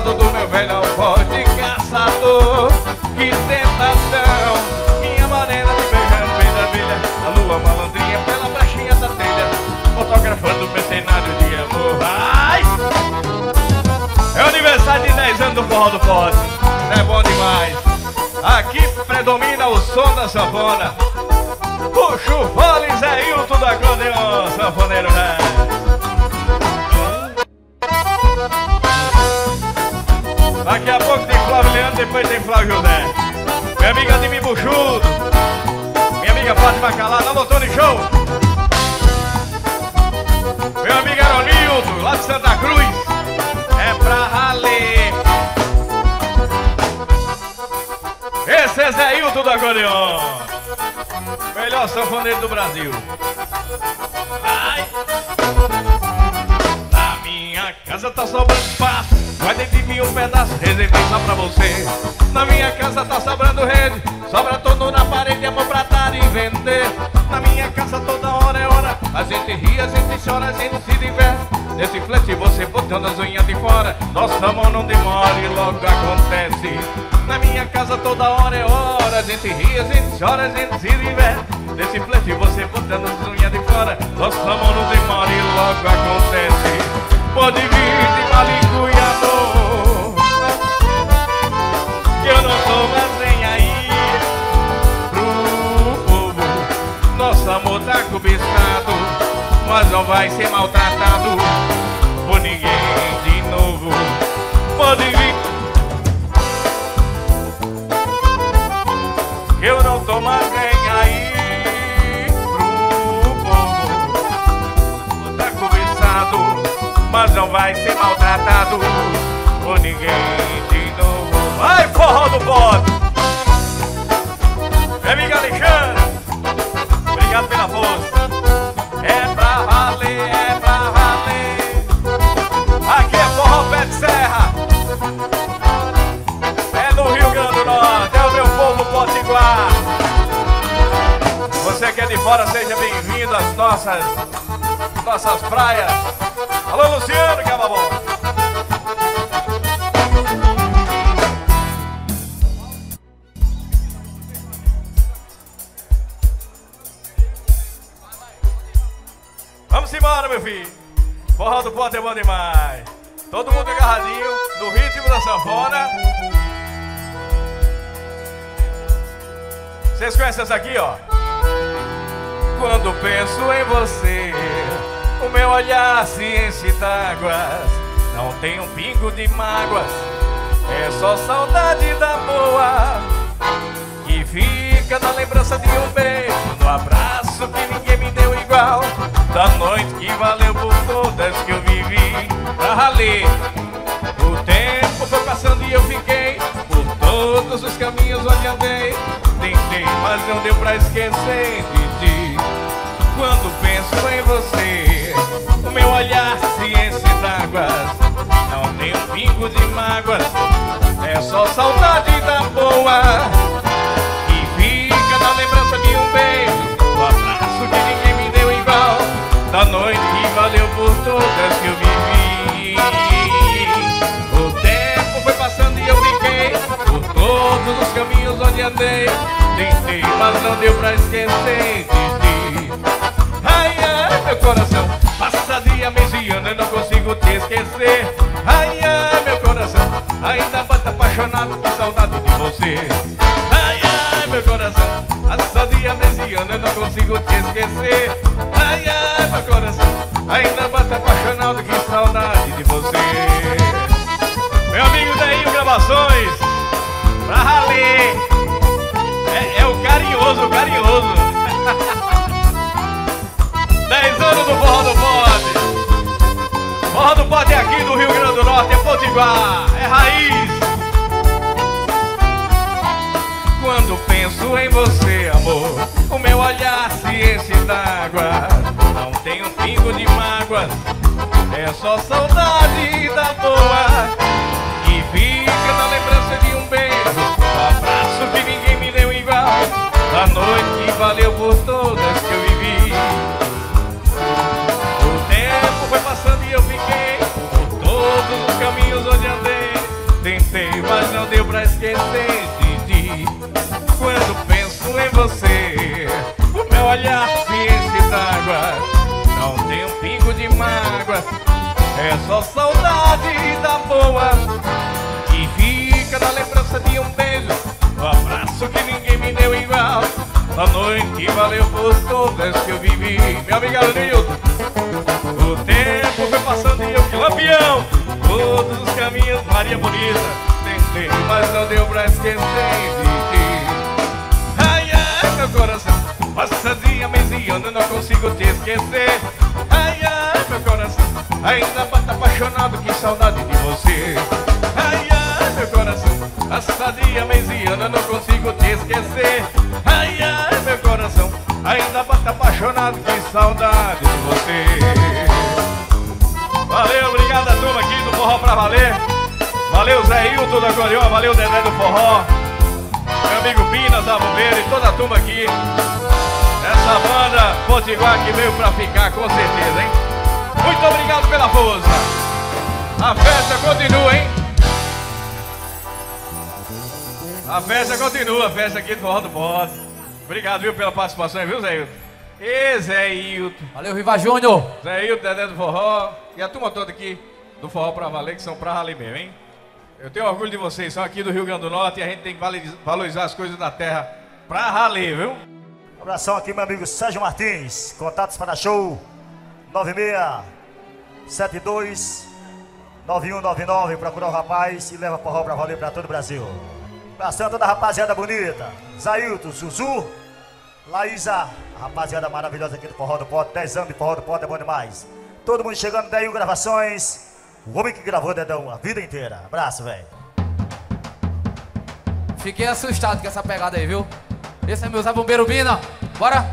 lado do meu velho forte caçador. Que tentação, minha morena me beijando bem da abelha, a lua malandrinha pela brechinha da telha, fotografando meu cenário de amor. Ai! É o aniversário de dez anos do Forró do Pote. É bom demais. Aqui predomina o som da sanfona. Puxa o fole, Zé Hilton do acordeon, sanfoneiro, né? Daqui a pouco tem Flávio Leandro, depois tem Flávio José. Minha amiga Dimi Buchudo, minha amiga Fátima Calada, alô Tony Show. Meu amigo Aronildo, lá de Santa Cruz. É pra ralê. Esse é Zé Hilton do acordeon, melhor sanfoneiro do Brasil. Ai. Na minha casa tá sobrando espaço, vai dentro de mim um pedaço, reservei só pra você. Na minha casa tá sobrando rede, sobra todo na parede, amor pra dar e vender. Na minha casa toda hora é hora, a gente ri, a gente chora, a gente se diverte. Nesse flat você botando as unhas de fora, nossa mão não demora e logo acontece. Na minha casa toda hora é hora, a gente ri, a gente chora, a gente se diverte. Nesse flat você botando as unhas de fora, nossa mão não demora e logo acontece. Pode vir de Malicuia, amor, que eu não tô mais nem aí pro povo. Nosso amor tá cobiçado, mas não vai ser maltratado por ninguém de novo. Pode vir, que eu não tô mais nem aí pro povo. Tá cobiçado, mas não vai ser maltratado por ninguém de novo. Vai, Forró do Pote! Meu amigo Alexandre, obrigado pela força. É pra valer, é pra valer. Aqui é Forró Pé de Serra, é no Rio Grande do Norte, é o meu povo potiguar. Você que é de fora, seja bem-vindo às nossas, nossas praias. Alô, Luciano, que é uma boa. Vamos embora, meu filho. Forró do Pote é bom demais. Todo mundo agarradinho no ritmo da sanfona. Vocês conhecem essa aqui, ó? Quando penso em você, o meu olhar se enche d'águas. Não tem um pingo de mágoas, é só saudade da boa, que fica na lembrança de um beijo, no abraço que ninguém me deu igual, da noite que valeu por todas que eu vivi pra raler. O tempo foi passando e eu fiquei por todos os caminhos onde andei. Tentei, mas não deu pra esquecer de ti. Quando penso em você, o meu olhar se enche d'águas. Não tem um pingo de mágoas, é só saudade da boa, que fica na lembrança de um beijo, o abraço que ninguém me deu igual, da noite que valeu por todas que eu vivi. O tempo foi passando e eu fiquei por todos os caminhos onde andei. Tentei, mas não deu pra esquecer de ti. Ai, ai, meu coração, passa dia, mês e ano, eu não consigo te esquecer. Ai, ai, meu coração, ainda bate apaixonado com saudade de você. Ai, ai, meu coração, passa dia, mês e ano, eu não consigo te esquecer. Ai, ai, meu coração, ainda bate apaixonado com saudade de você. Meu amigo Daí Gravações, pra ralê. É, é o carinhoso, o carinhoso. Dez anos do Forró do Pote. Forró do Pote é aqui do Rio Grande do Norte, é Potiguar, é raiz. Quando penso em você, amor, o meu olhar se enche d'água. Não tem um pingo de mágoas, é só saudade da boa, que fica na lembrança de um beijo, um abraço que ninguém me deu igual, da noite que valeu por todas que eu vivi. O tempo foi passando e eu fiquei por todos os caminhos onde andei. é só saudade da boa que fica na lembrança de um beijo, um abraço que ninguém me deu igual. A noite valeu por todas que eu vivi. Meu amigo Nilton, o tempo foi passando e eu que lampião, todos os caminhos, Maria Bonita. Tentei, mas não deu pra esquecer de ti. Ai, ai, meu coração, passa dia, mês e ano, não consigo te esquecer. Ai, ai, meu coração, ainda bate apaixonado, que saudade de você. Ai, ai, meu coração, passa dia, mês e ano, não consigo te esquecer. Ai, ai, meu coração, ainda bate apaixonado, que saudade de você. Valeu, obrigado a turma aqui do Forró Pra Valer. Valeu Zé Hilton da Acordeon, valeu Dedé do Forró, meu amigo Pina da Bombeira e toda a turma aqui. Essa banda Potiguar que veio pra ficar, com certeza, hein? Muito obrigado pela força. A festa continua, hein? A festa continua, a festa aqui do Forró do Pote. Obrigado, viu, pela participação, viu, Zé Hilton? E Zé Hilton. Valeu, Riva Júnior. Zé Hilton, Dedé do Forró e a turma toda aqui do Forró Pra Valer, que são pra valer mesmo, hein? Eu tenho orgulho de vocês, são aqui do Rio Grande do Norte e a gente tem que valorizar as coisas da terra pra valer, viu? Um abração aqui, meu amigo Sérgio Martins. Contatos para show nove seis sete dois nove um nove nove. Procura o rapaz e leva Forró Pra Valer pra todo o Brasil. Abração a toda a rapaziada bonita. Zailton, Zuzu, Laísa, a rapaziada maravilhosa aqui do Forró do Pote. dez anos de Forró do Pote é bom demais. Todo mundo chegando, Dedão Gravações. O homem que gravou Dedão a vida inteira. Abraço, velho. Fiquei assustado com essa pegada aí, viu? Esse é meu Zé Bombeiro Bina. Bora!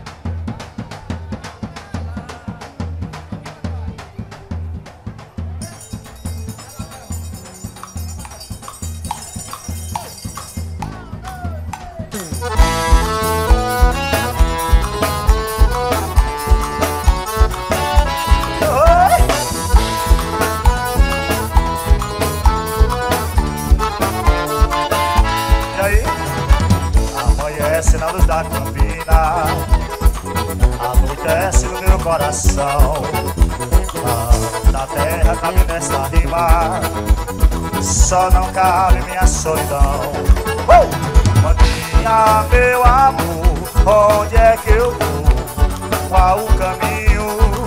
Na luz da campina, anoitece no meu coração. A da terra cabe nessa rima, só não cabe minha solidão. Oh! Mandinha, meu amor, onde é que eu vou? Qual o caminho?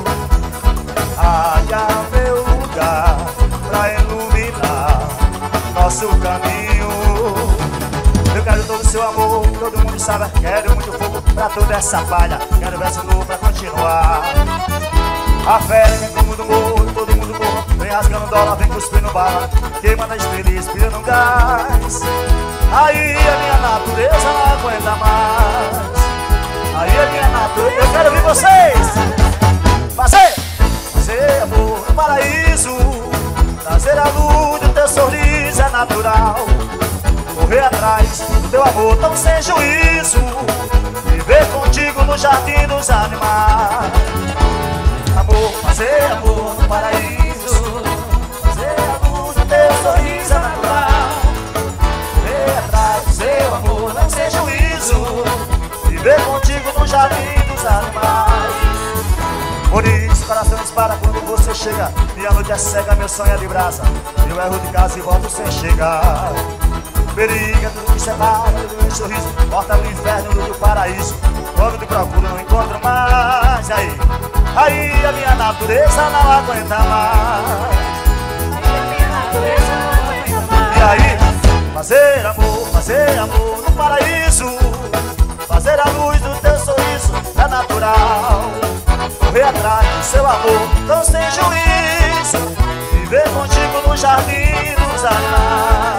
Haja meu lugar pra iluminar nosso caminho. Eu quero todo o seu amor, todo mundo sabe. Quero muito fogo pra toda essa palha. Quero verso novo pra continuar. A fera vem todo mundo morro, todo mundo morro. Vem rasgando dólar, vem cuspindo bala. Queima na espelha, espelha no gás. Aí a minha natureza não aguenta mais. Aí a minha natureza... Eu quero ver vocês fazer, fazer amor no paraíso. Trazer a luz do teu sorriso é natural. Correr atrás do teu amor tão sem juízo. Viver contigo no jardim dos animais. Amor, fazer amor no paraíso. Fazer a luz do teu sorriso é natural. Correr atrás do teu amor tão sem juízo. Viver contigo no jardim dos animais. Por isso o coração dispara quando você chega. Minha noite é cega, meu sonho é de brasa. Eu erro de casa e volto sem chegar. Periga, tudo que separa, tudo meu sorriso. Porta do inferno, do paraíso. Quando te procuro não encontro mais. Aí, aí a minha natureza não aguenta mais. Aí a minha natureza não aguenta mais. E aí, fazer amor, fazer amor no paraíso. Fazer a luz do teu sorriso é natural. Correr atrás do seu amor tão sem juízo. Viver contigo no jardim dos animais.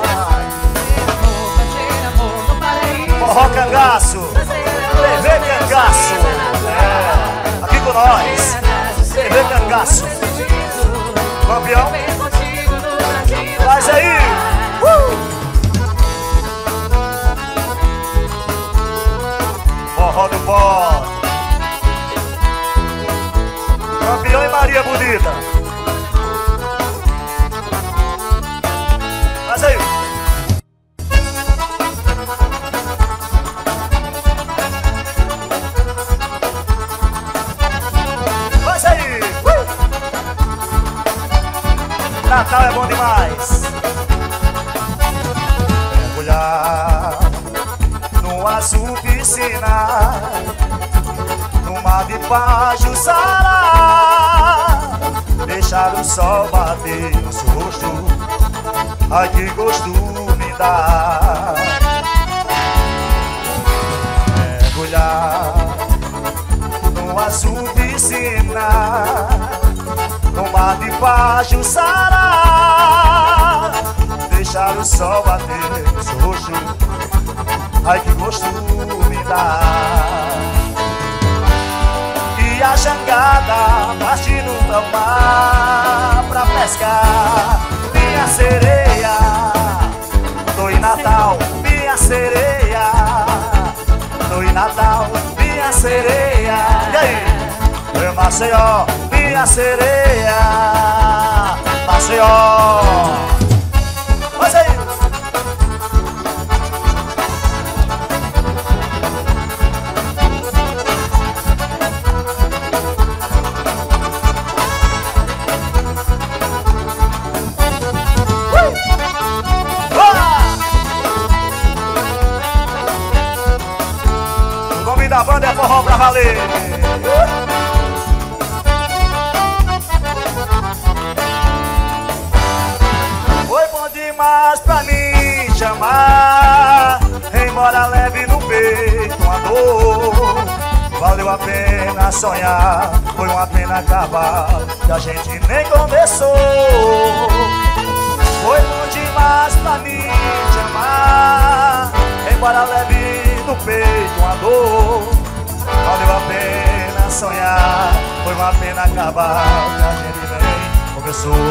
Forró Cangaço, T V Cangaço, é, aqui com nós, T V Cangaço, campeão, faz aí, uh! Forró do Pote, campeão e Maria Bonita, faz aí. piscina, no mar de Pajuçara, deixar o sol bater no seu rosto. Ai, que gosto me dá. Mergulhar no azul piscina, no mar de Pajuçara, deixar o sol bater no seu rosto. Ai, que gosto me dá. E a jangada partindo pra mar pra pescar. Minha sereia, tô em Natal, minha sereia, tô em Natal, minha sereia. E aí? Oi, Maceió, minha sereia, Maceió. Mas aí. A banda é forró pra valer. Foi bom demais pra mim chamar, embora leve no peito uma dor. Valeu a pena sonhar, foi uma pena acabar, que a gente nem conversou. Foi bom demais pra mim chamar, embora leve no peito uma dor. Valeu a pena sonhar, foi uma pena acabar, que a gente nem conversou.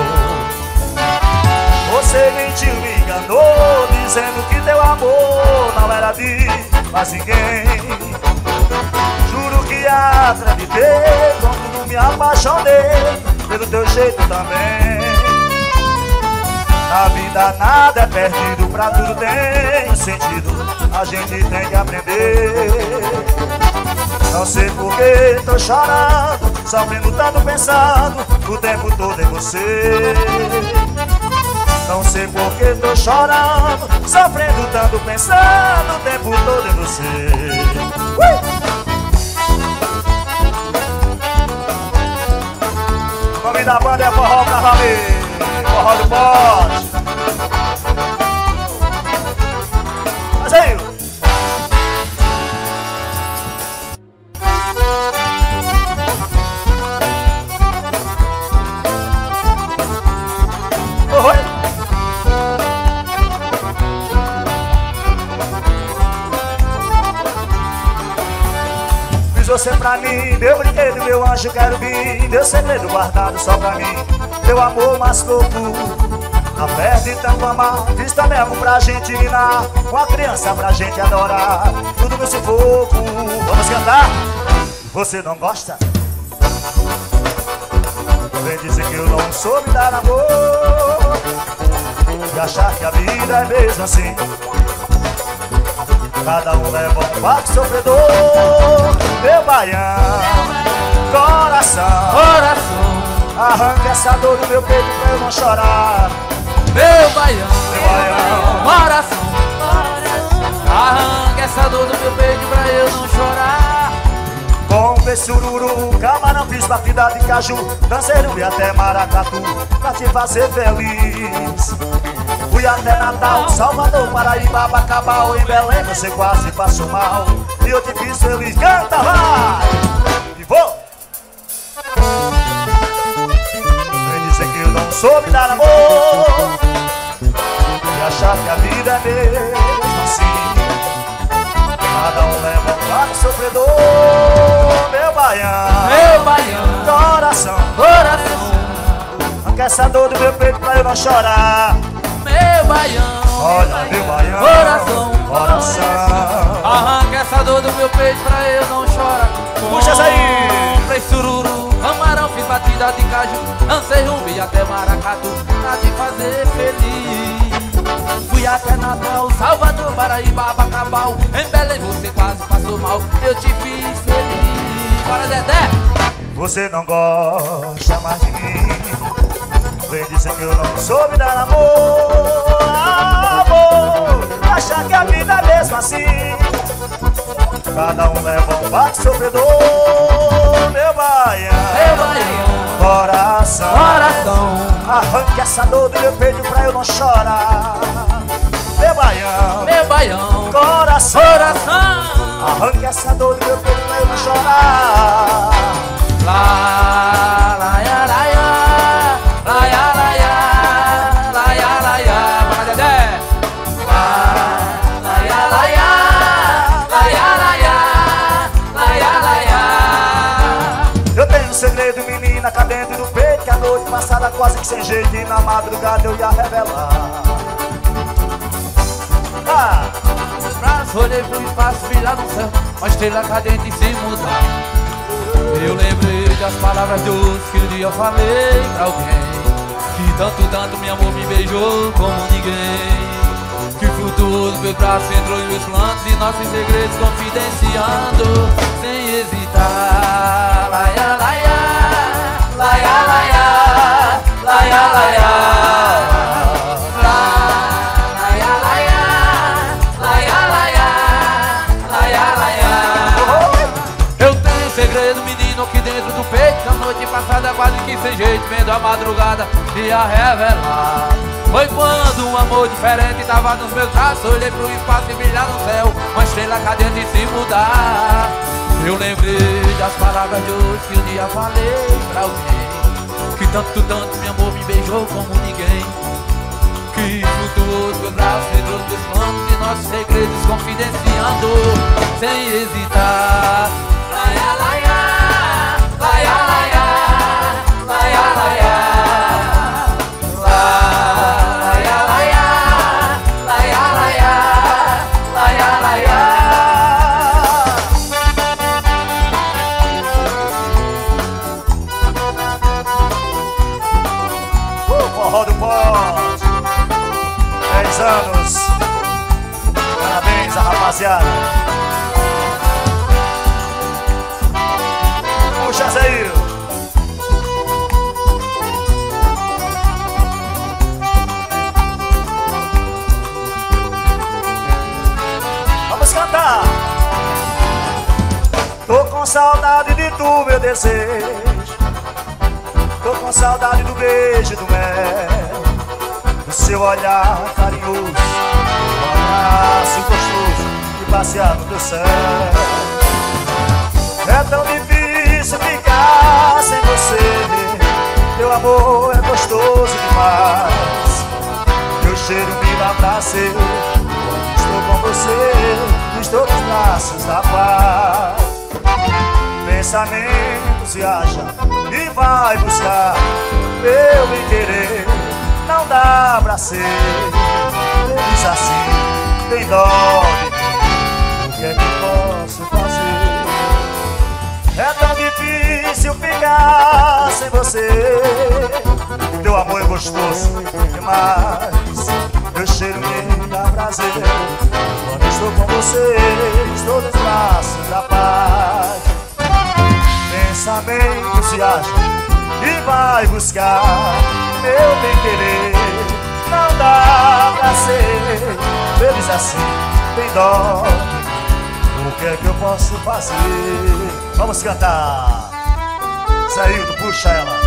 Você mentiu, me enganou, dizendo que teu amor não era de mais ninguém. Juro que acreditei, quando me apaixonei pelo teu jeito também. Na vida nada é perdido, pra tudo tem sentido, a gente tem que aprender. Não sei por que tô chorando, sofrendo tanto pensando o tempo todo em você. Não sei por que tô chorando, sofrendo tanto pensando o tempo todo em você. uh! O nome da banda é Forró pra Valer, Forró do Pote. Mas aí, oi. Fiz você pra mim, meu brinquedo, meu anjo, quero vir. Meu segredo guardado só pra mim, meu amor mais louco. A fé de tanto amar, fiz também mesmo pra gente minar, uma criança pra gente adorar, tudo no sufoco. Vamos cantar? Você não gosta? Vem dizer que eu não soube dar amor e achar que a vida é mesmo assim. Cada um leva um barco sofredor. Meu baião, coração, Coração, arranca essa dor do meu peito pra eu não chorar. meu baião, Meu baião, coração, arranca essa dor do meu peito pra eu não chorar. com peixe sururu, camarão, fiz batida de caju, danceiro e até maracatu, pra te fazer feliz. Fui até Natal, Salvador, Paraíba, Bacabal, em Belém você quase passou mal, e eu te fiz feliz. Canta, vai! E vou! Vem dizer que eu não soube dar amor e achar que a vida é mesmo assim. Cada um leva um lado sofredor. Meu baião, Meu baião, coração, coração, arranca essa dor do meu peito pra eu não chorar. meu baião, Olha, meu baião, coração, coração. arranca essa dor do meu peito pra eu não chorar. Puxa essa aí. Comprei sururu, camarão, fiz batida de caju, dancei rumbi e até maracatu, pra te fazer feliz. Fui até Natal, Salvador, Paraíba, Bacabal, em Belém você quase passou mal, eu te fiz feliz. Bora, Dedé! Você não gosta mais de mim, vem dizer que eu não soube dar amor. Amor, achar que a vida é mesmo assim. cada um leva um bate sofredor. Meu baião, Meu baião, coração, coração, arranque essa dor do meu peito pra eu não chorar. Meu baião, meu baião, coração, coração. arranque essa dor do meu peito pra eu não chorar. Lá, lá, ya, lá, ya, lá, ya, lá, ya, lá, ya, lá, ya. Vai, Dedé. Lá, lá, ya, lá, ya, lá, ya, lá, ya, lá, ya, lá, ya. Eu tenho um segredo, menina, cá dentro do peito, que a noite passada quase que sem jeito e na madrugada eu ia revelar. Ah, Os braços olhei pro espaço, vi lá no céu uma estrela cadente se mudar. Eu lembrei das palavras doces que um dia eu falei pra alguém, que tanto, tanto meu amor me beijou como ninguém, que flutuou dos meus braços, entrou em meus planos e nossos segredos confidenciando sem hesitar. Laia, laia, laia, laia, laia, laia. Segredo, menino, aqui dentro do peito. A noite passada quase que sem jeito, vendo a madrugada ia revelar. Foi quando um amor diferente tava nos meus braços. Olhei pro espaço e brilhar no céu uma estrela cadente se mudar. Eu lembrei das palavras de hoje que um dia falei pra alguém, que tanto, tanto meu amor me beijou como ninguém, que flutuou dos meus braços, entrou nos meus planos e nossos segredos confidenciando sem hesitar. Laia, laia, laia, laia, laia, laia, laia, laia, laia, laia, laia. uh, forró do Pote, dez anos. Parabéns a rapaziada. Puxa, Zé. Vamos cantar. Tô com saudade de tu, meu desejo. Tô com saudade do beijo do mel, do seu olhar carinhoso, do abraço gostoso de passear no teu céu. É tão difícil ficar sem você, teu amor é gostoso demais. Teu cheiro me dá prazer, quando estou com você, estou nos braços da paz. Pensamentos viajam e vai buscar meu bem querer. Não dá pra ser feliz assim, tem dó de mim, o que é que eu posso fazer? É tão difícil ficar sem você, teu amor é gostoso demais. Teu cheiro me dá prazer, quando estou com você, estou nos braços da paz. Pensamentos viajam e vai buscar meu bem querer. Não dá pra ser feliz assim, tem dó. O que é que eu posso fazer? Vamos cantar. Zaildo, puxa ela.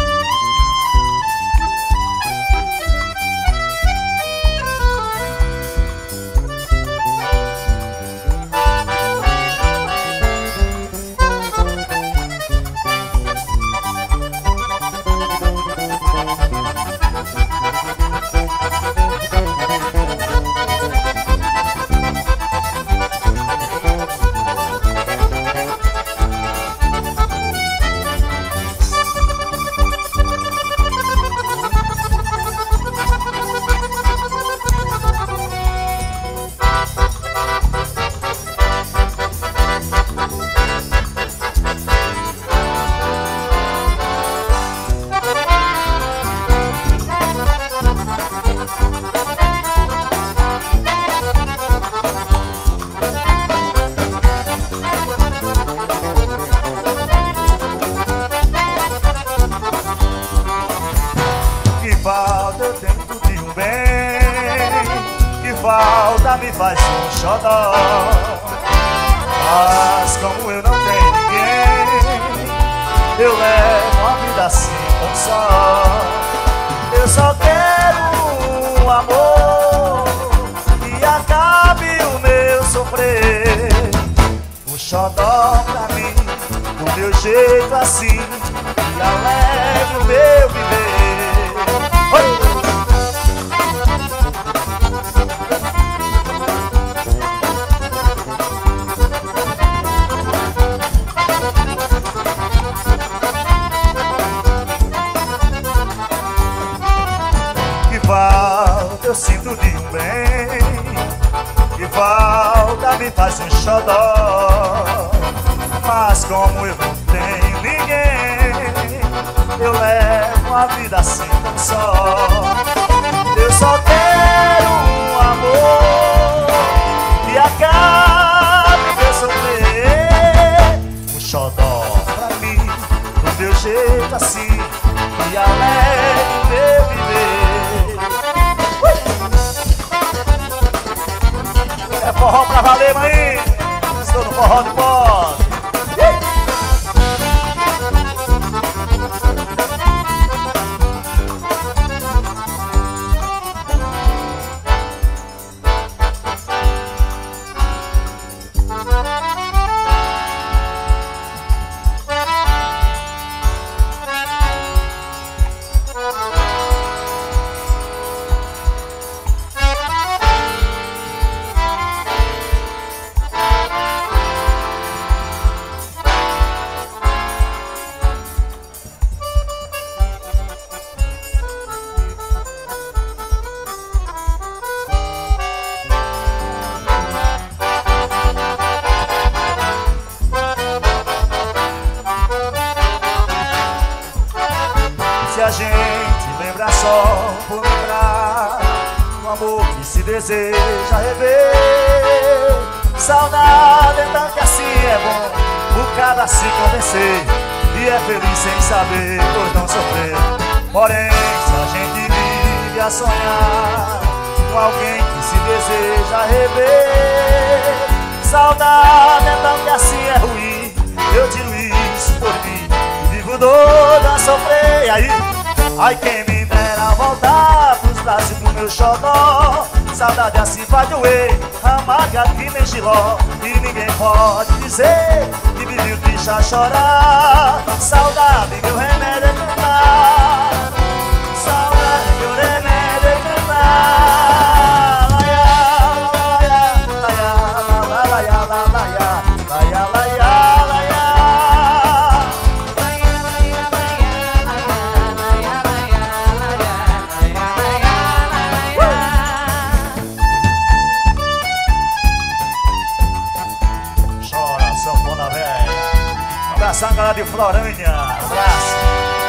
Me faz um xodó, Mas como eu não tenho ninguém, eu levo a vida assim tão só. Eu só quero um amor que acabe o meu sofrer. Um xodó pra mim, do meu jeito assim, e alegre o meu viver. Oi! Eu sinto de um bem, que falta me faz um xodó. Mas como eu não tenho ninguém, eu levo a vida assim tão só. Eu só quero um amor que acabe meu sofrer. Um xodó pra mim, do meu jeito assim, e alegre o meu viver. É forró pra valer, mãe. Estou no forró de pó. Se a gente lembra só por lembrar um amor que se deseja rever, saudade é tanto que assim é bom, o cara se convencer e é feliz sem saber por não sofrer. Porém, se a gente vive a sonhar com alguém que se deseja rever, saudade é tanto que assim é ruim. Eu tiro isso por mim, vivo doido a sofrer. E aí, ai quem me dera voltar pros braços do meu xodó. Saudade assim vai doer, amarga que nem giló. E ninguém pode dizer que me viu triste a chorar. Saudade, meu remédio é cantar. Saudade, meu remédio é cantar. Laia, laia, laia, laia, laia, laia, laia, laia. Abração, galera de Floranha. Abraço.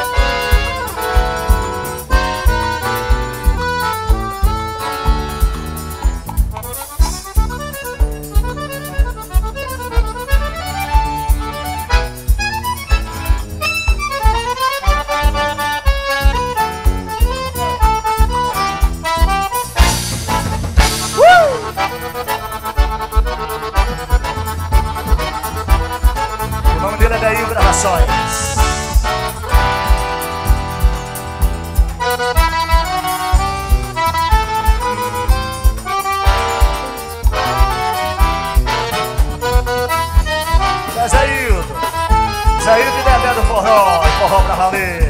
O nome dele é Daí Gravações. É Zaildo. Zaildo e Dedé do forró. Forró pra valer.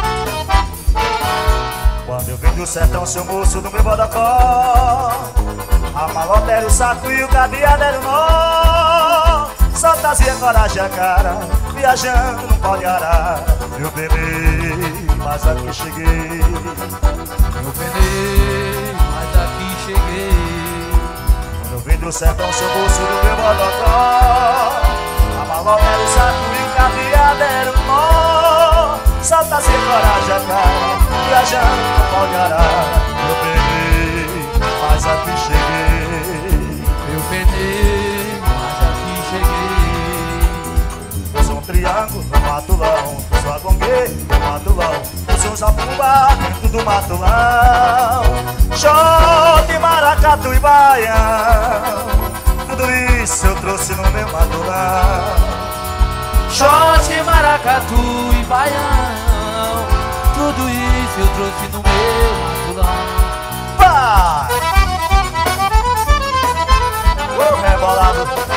Quando eu vim do sertão, seu moço do meu bodocó, a malota era o saco e o cadeado era o nó. Só trazia coragem a cara, viajando não pode arar. Eu penei, mas aqui cheguei. Eu penei, mas aqui cheguei. Quando eu vim do sertão, seu bolso do meu bodocó, a malota era o saco e o cadeado era o nó. Só trazia coragem a cara, viajando não pode arar. Eu penei, mas aqui cheguei. Eu penei, mas aqui cheguei. Eu sou um triângulo no matulão, eu sou a gongue no matulão, eu sou um zabumba dentro do matulão. Xote, maracatu e baião, tudo isso isso eu trouxe no meu matulão. Shot, maracatu e baião, tudo isso eu trouxe no meu matulão. Vai! Uh, rebolado.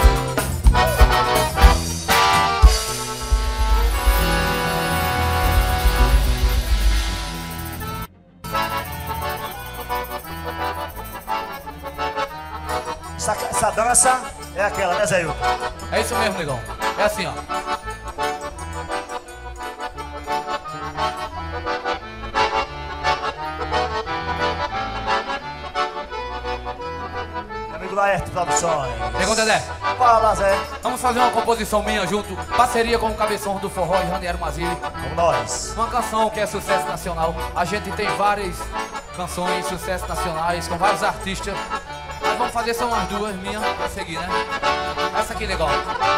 Essa, essa dança é aquela, né, Zé Hilton? É isso mesmo, negão. É assim, ó. Meu amigo Laerte Produções. Negão Dedé, Fala, Zé. vamos fazer uma composição minha junto, parceria com o cabeção do forró de Raniero Mazili. Vamos nós. Uma canção que é sucesso nacional. A gente tem várias canções, sucesso nacionais, com vários artistas. Mas vamos fazer só umas duas minhas pra seguir, né? Essa aqui, legal.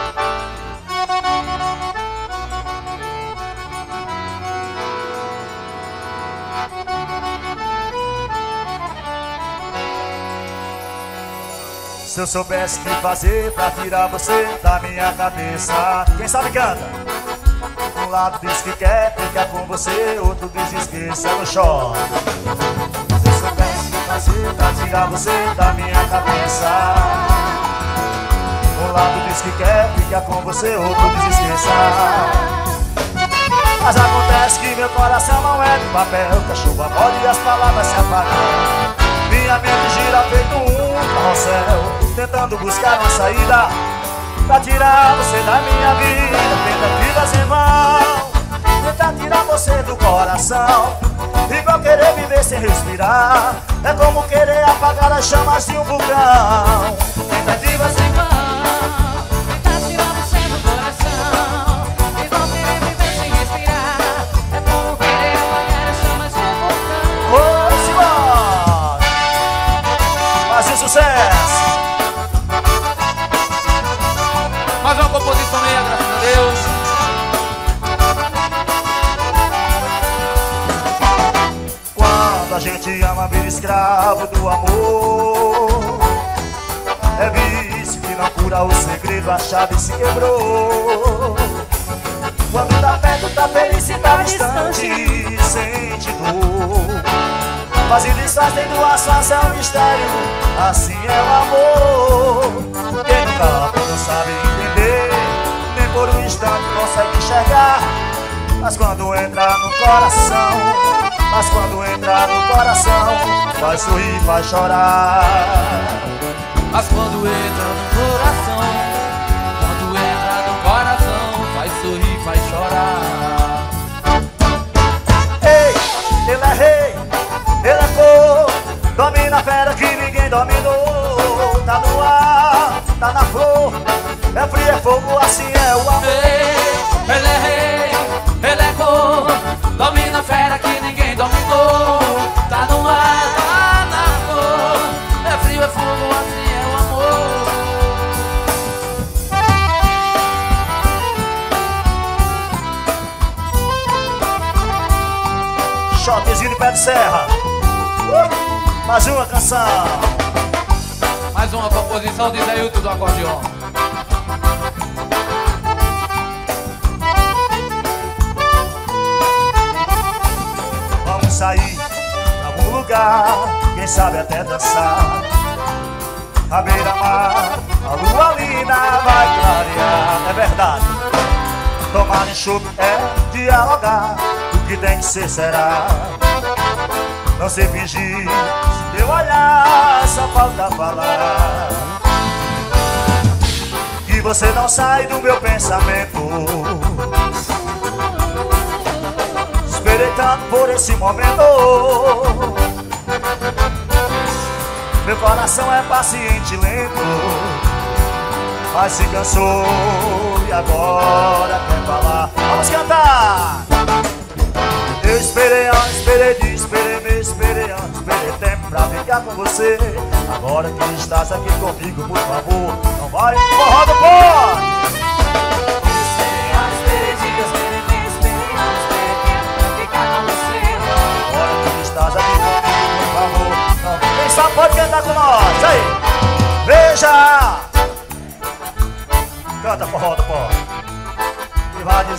Se eu soubesse o que fazer pra tirar você da minha cabeça. Quem sabe canta. Um lado diz que quer ficar com você, outro diz esqueça no chão. Se eu soubesse o que fazer pra tirar você da minha cabeça. Um lado diz que quer ficar com você, outro diz esqueça. Mas acontece que meu coração não é de papel, que a chuva molha e as palavras se apagam. Minha mente gira feito um carrossel, tentando buscar uma saída pra tirar você da minha vida. Tentativas em vão, tentar tirar você do coração, igual querer viver sem respirar. É como querer apagar as chamas de um vulcão. Tentativas em vão, tentar tirar você do coração, igual querer viver sem respirar. É como querer apagar as chamas de um vulcão. Vamos embora! Faz o sucesso! Mais uma composição minha, graças a Deus. Quando a gente ama, vira escravo do amor. É vício que não cura o segredo, a chave se quebrou. Quando tá perto, tá feliz, se tá distante, sente dor. Faz e desfaz, tem duas faces, é um mistério, assim é o amor. Quem nunca amou não sabe entender, nem por um instante consegue enxergar. Mas quando entra no coração, mas quando entra no coração, vai sorrir, vai chorar. Mas quando entra no coração, quando entra no coração, vai sorrir, vai chorar. Ei, ele é rei, ele é cor, domina a fera que ninguém dominou. Tá no ar, tá na flor, é frio, é fogo, assim é o amor. Ei, ele é rei, ele é cor, domina a fera que ninguém dominou. Tá no ar, tá na cor, é frio, é fogo, assim é o amor. Shotzinho de pé de serra. Uh, mais uma canção. Mais uma composição de Zé Hilton do acordeon. Vamos sair pra algum lugar, quem sabe até dançar. A beira-mar, a lua linda vai clarear. É verdade. Tomar enxuto é dialogar. O que tem que ser será. Não sei fingir, se teu olhar só falta falar. Que você não sai do meu pensamento. Esperei tanto por esse momento. Meu coração é paciente e lento, mas se cansou e agora quer falar. Vamos cantar! Eu esperei anos, esperei dia, esperei mês, esperei anos, esperei tempo pra ficar com você. Agora que estás aqui comigo, por favor, não vai forró do pote. Esperei anos, esperei dias, esperei mês, esperei anos, esperei tempo pra ficar com você. Agora que estás aqui comigo, por favor, não. Quem sabe pode cantar com nós, aí. Veja,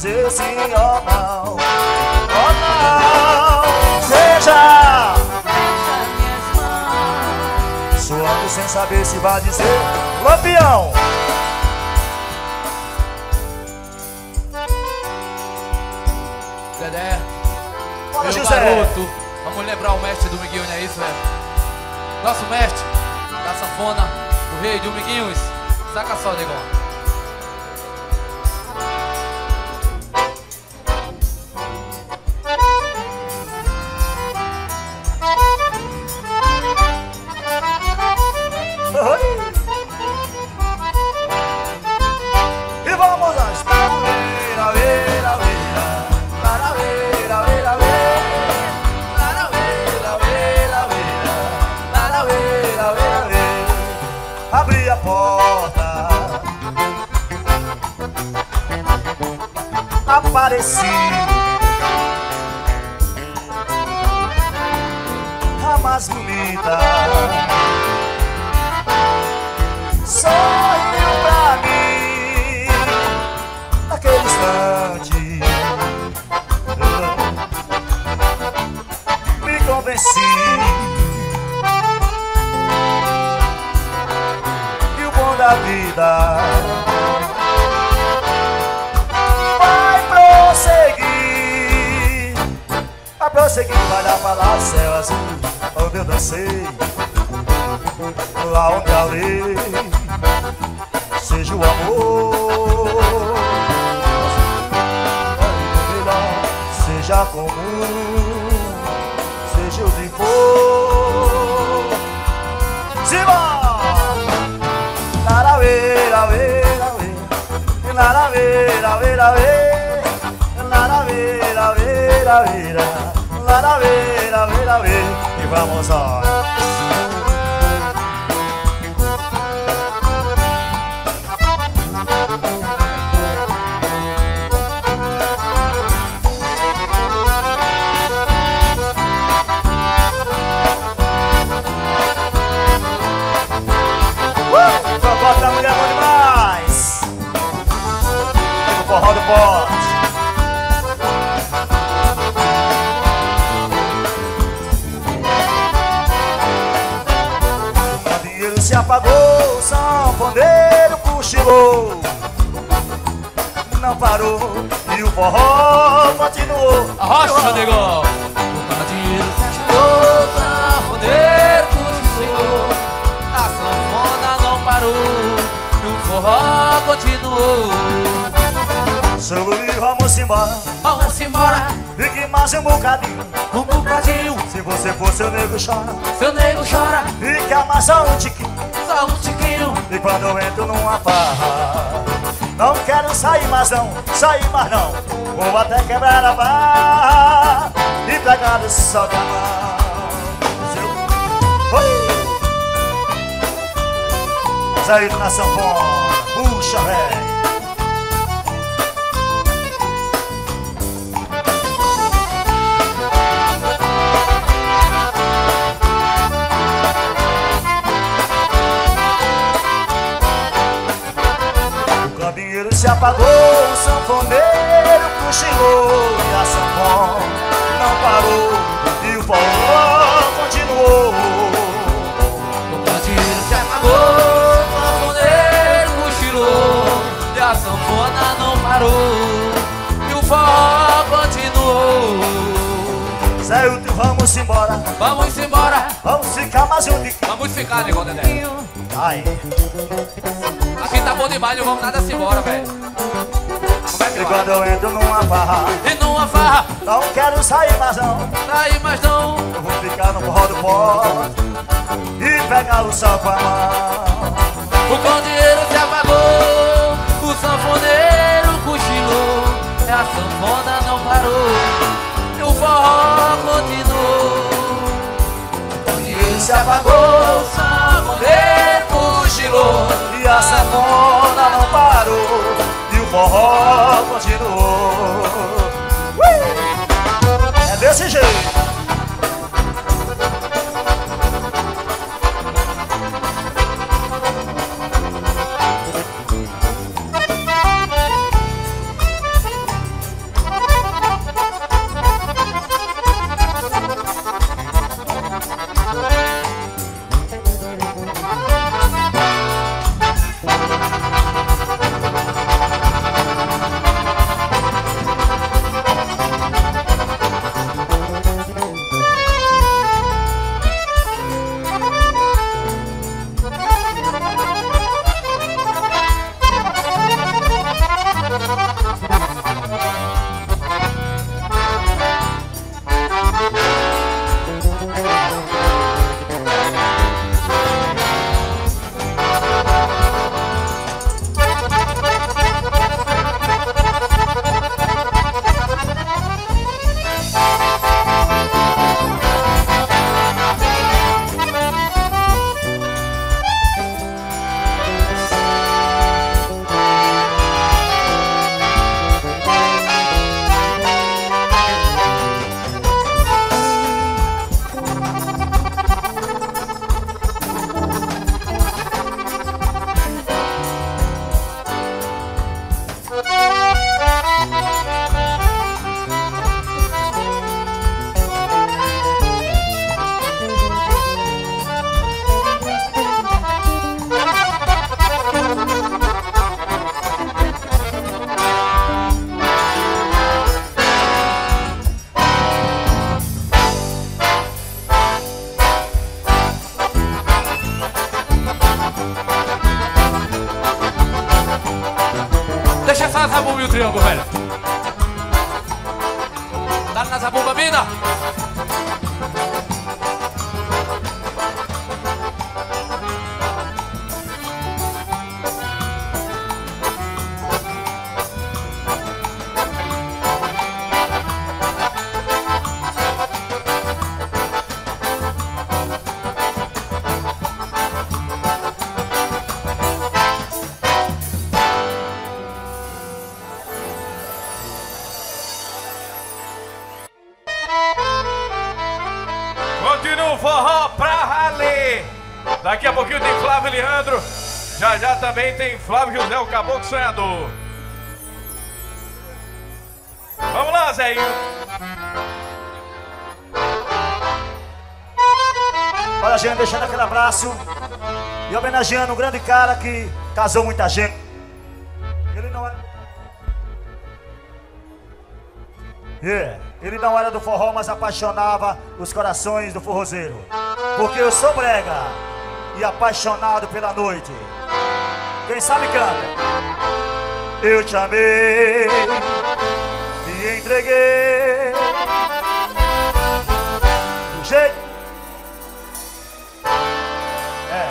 dizer sim ou não. Oh não, seja suando sem saber se vai dizer Lampião. Dedé, Fala, meu José. garoto, vamos lembrar o mestre do Miguinho, não é isso, velho? Nosso mestre da sanfona, o rei do Miguinhos. Saca só, negão. E vamos lá, está vera, vera, vera, para vera, vera, vera, para vera, vera, vera, para vera, vera, vera. Abri a porta, apareci, a mais bonita sorriu pra mim naquele instante. Me convenci que o bom da vida vai prosseguir, vai prosseguir, vai dar pra lá o céu azul onde eu dancei, lá onde a lei seja o amor, seja comum, seja o que for. Simba! Larave, lave, lave, larave, lave, lave, larave, lave, lave, larave, lave, lave, e vamos lá. Bota a mulher bom demais. No forró do pote. O dinheiro se apagou, o sanfoneiro cochilou, não parou e o forró continuou. Arrocha, negão. O dinheiro se achou, sanfoneiro cochilou, a sanfona não parou e o forró continuou. Seu Luiz, vamos embora, Vamos embora, fique mais um bocadinho. um bocadinho. Se você for seu nego chora, Seu nego chora, fica mais só um tiquinho. só um tiquinho. E quando eu entro numa farra, não quero sair mais não, sair mais não. Vou até quebrar a barra e pegar o sol da mão. Seu... Oi! Saído na sanfona, puxa, véi. O caminheiro se apagou, o sanfoneiro cochilou e a sanfona não parou e o forró continuou. O candeeiro se apagou, a sanfona não parou e o forró continuou. Zé Hilton, vamos embora, Vamos embora, vamos ficar mais um dia. vamos ficar, negão, Dedé. Ai, Aqui tá bom demais, não vamos nada se embora, velho. Como é que e vai? quando eu entro numa farra, E numa farra, não quero sair mais não. daí mais não. Eu vou ficar no forró do pote e pegar o sol com a mão. O candeeiro se apagou, o sanfoneiro cochilou, e a sanfona não parou e o forró continuou. O candeeiro se apagou, o sanfoneiro cochilou, E a sanfona não parou e o forró continuou. Ui! É desse jeito. triângulo, velho. Tá na zabumba, mina. Continua o forró pra valer. Daqui a pouquinho tem Flávio Leandro. Já já também tem Flávio José, o Caboclo Sonhador. Vamos lá, Zéinho. Olha, gente, deixando aquele abraço e homenageando um grande cara que casou muita gente. Ele não era... Yeah. Ele não era do forró, mas apaixonava os corações do forrozeiro. Porque eu sou brega e apaixonado pela noite. Quem sabe canta. Eu te amei, me entreguei do jeito. É.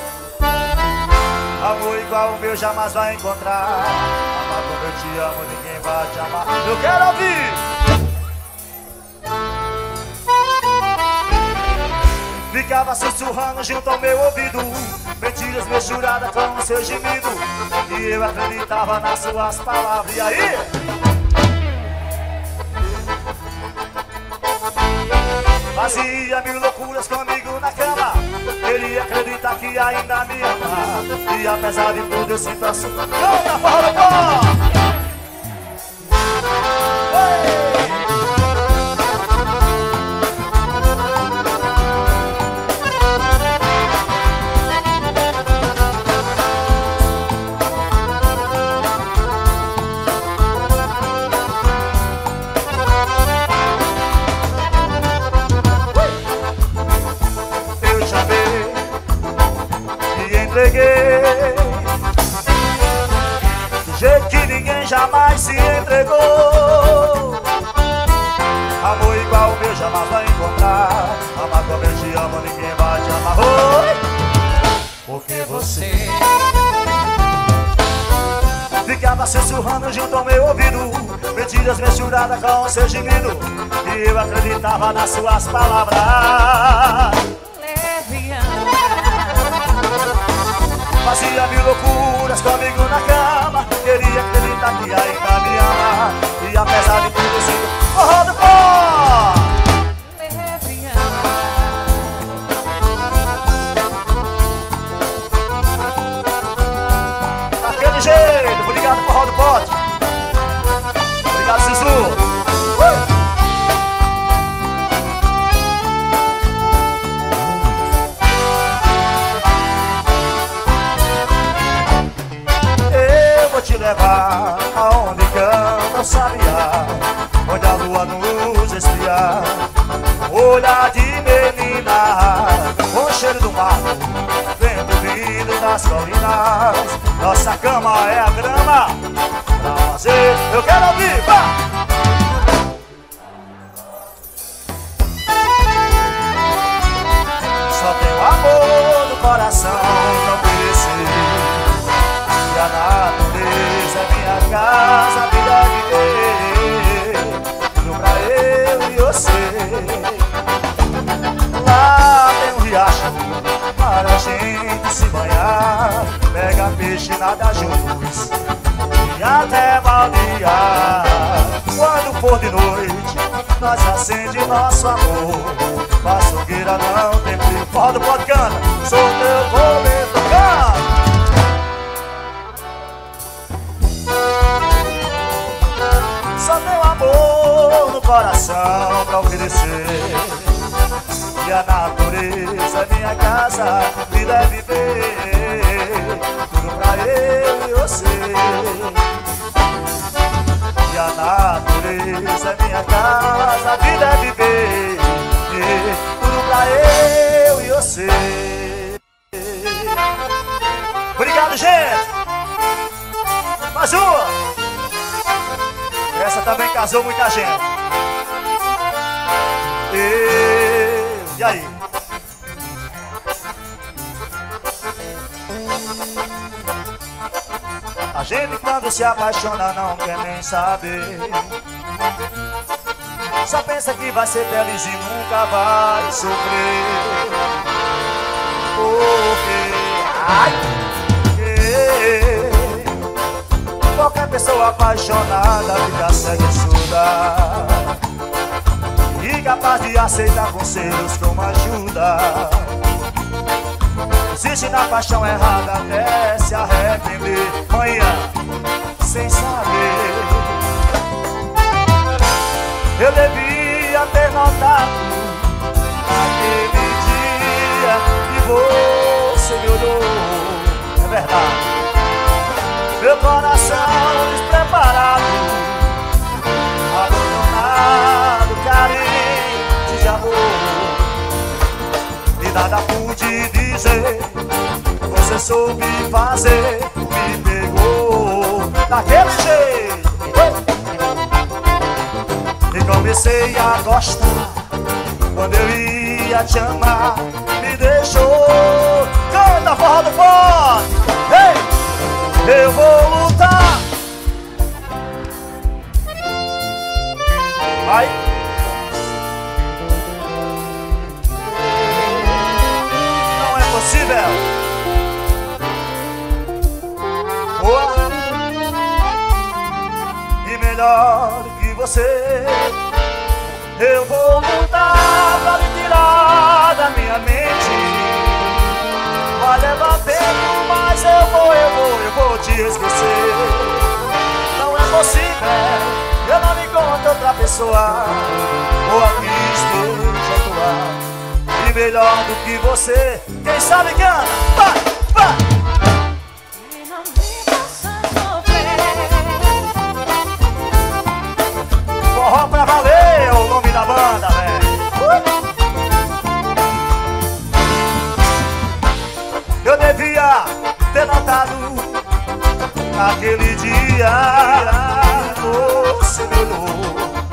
Amor igual o meu jamais vai encontrar. Amar como eu te amo, ninguém vai te amar. Eu quero ouvir. Ficava sussurrando junto ao meu ouvido, mentiras misturadas com o seu gemido, e eu acreditava nas suas palavras. E aí? Fazia mil loucuras comigo na cama. Ele acredita que ainda me ama, e apesar de tudo eu sinto a sua. Canta, forró do pó! Do jeito que ninguém jamais se entregou. Amor igual o meu jamais vai encontrar. Amar como eu te amo, ninguém vai te amar. Oi! Porque você ficava sussurrando junto ao meu ouvido, mentiras misturadas com o seu gemido, e eu acreditava nas suas palavras. Fazia mil loucuras comigo na cama. Queria acreditar que ainda me ama, e apesar de tudo eu sinto forró do pó. Daquele jeito, obrigado forró do pote. Obrigado, Sisu. Te levar aonde canta o sabiá, onde a lua nos espia, olhar de menina, o cheiro do mar, vento vindo das colinas. Nossa cama é a grama pra fazer. Eu quero ouvir, vá! Só tenho amor no coração pra oferecer, e a natureza é minha casa, a vida é viver, tudo pra eu e você. Lá tem um riacho para a gente se banhar, pega peixe, nada juntos e até baldear. Quando for de noite, nós acende nosso amor, pra fogueira não tem frio. Forró do Pó canta, sou teu boleto, canta. Só tenho amor no coração pra oferecer, e a natureza é minha casa, vida é viver, tudo pra eu e você. E a natureza é minha casa, a vida é viver, tudo pra eu e você. Obrigado, gente! Mais uma! também casou muita gente. E, e aí? A gente quando se apaixona não quer nem saber. Só pensa que vai ser feliz e nunca vai sofrer. Porque, ai, porque qualquer pessoa apaixonada fica cega e surda, incapaz de aceitar conselhos como ajuda. Existe na paixão errada até se arrepender. Manhã, sem saber. Eu devia ter notado naquele dia que você me olhou. É verdade. Meu coração despreparado, abandonado, carente de amor. E nada pude dizer, você soube fazer, me pegou daquele jeito. E comecei a gostar, quando eu ia te amar, me deixou. Canta, forró do forte. Ei, eu vou lutar. Vai. Não é possível. Boa. E melhor que você, eu vou lutar pra me tirar da minha mente. Vai levar tempo, mas eu vou, eu vou, eu vou te esquecer. Não é possível, eu não me encontro outra pessoa, ou aqui esteja tua. E melhor do que você, quem sabe canta, vai, vai. Forró pra valer é o nome da banda, velho. Uh! Eu devia ter notado naquele dia que você me olhou.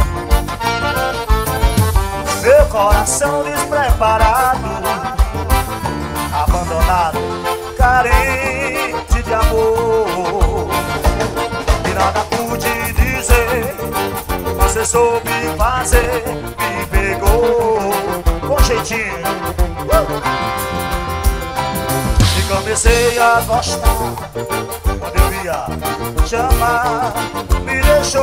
Meu coração despreparado, abandonado, carente de amor. E nada pude dizer, você soube fazer, me pegou com jeitinho. Uh! E comecei a gostar, quando eu ia chamar, me deixou.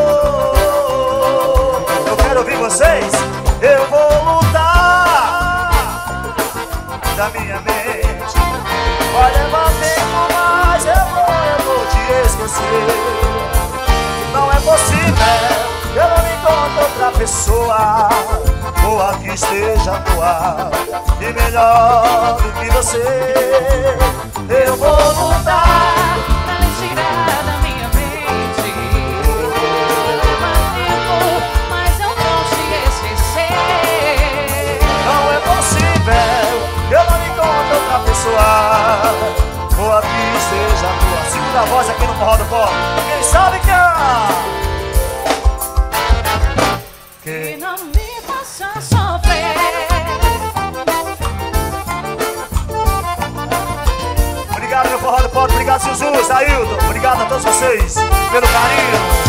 Eu quero ouvir vocês. Eu vou lutar da minha mente. Vai levar tempo, mas eu vou, eu vou te esquecer. Não é possível, eu não me encontro outra pessoa, ou aqui esteja atual. E melhor do que você, eu vou lutar pra me tirar da minha mente. Leva tempo, mas eu vou te esquecer. Não é possível, eu não me encontro outra pessoa, ou aqui esteja atual. Segunda voz aqui no Forró do Pó. Quem sabe canta. Que não me faça sofrer. Obrigado, meu Forró do Pó. Obrigado, Zuzu, Zailton. Obrigado a todos vocês pelo carinho.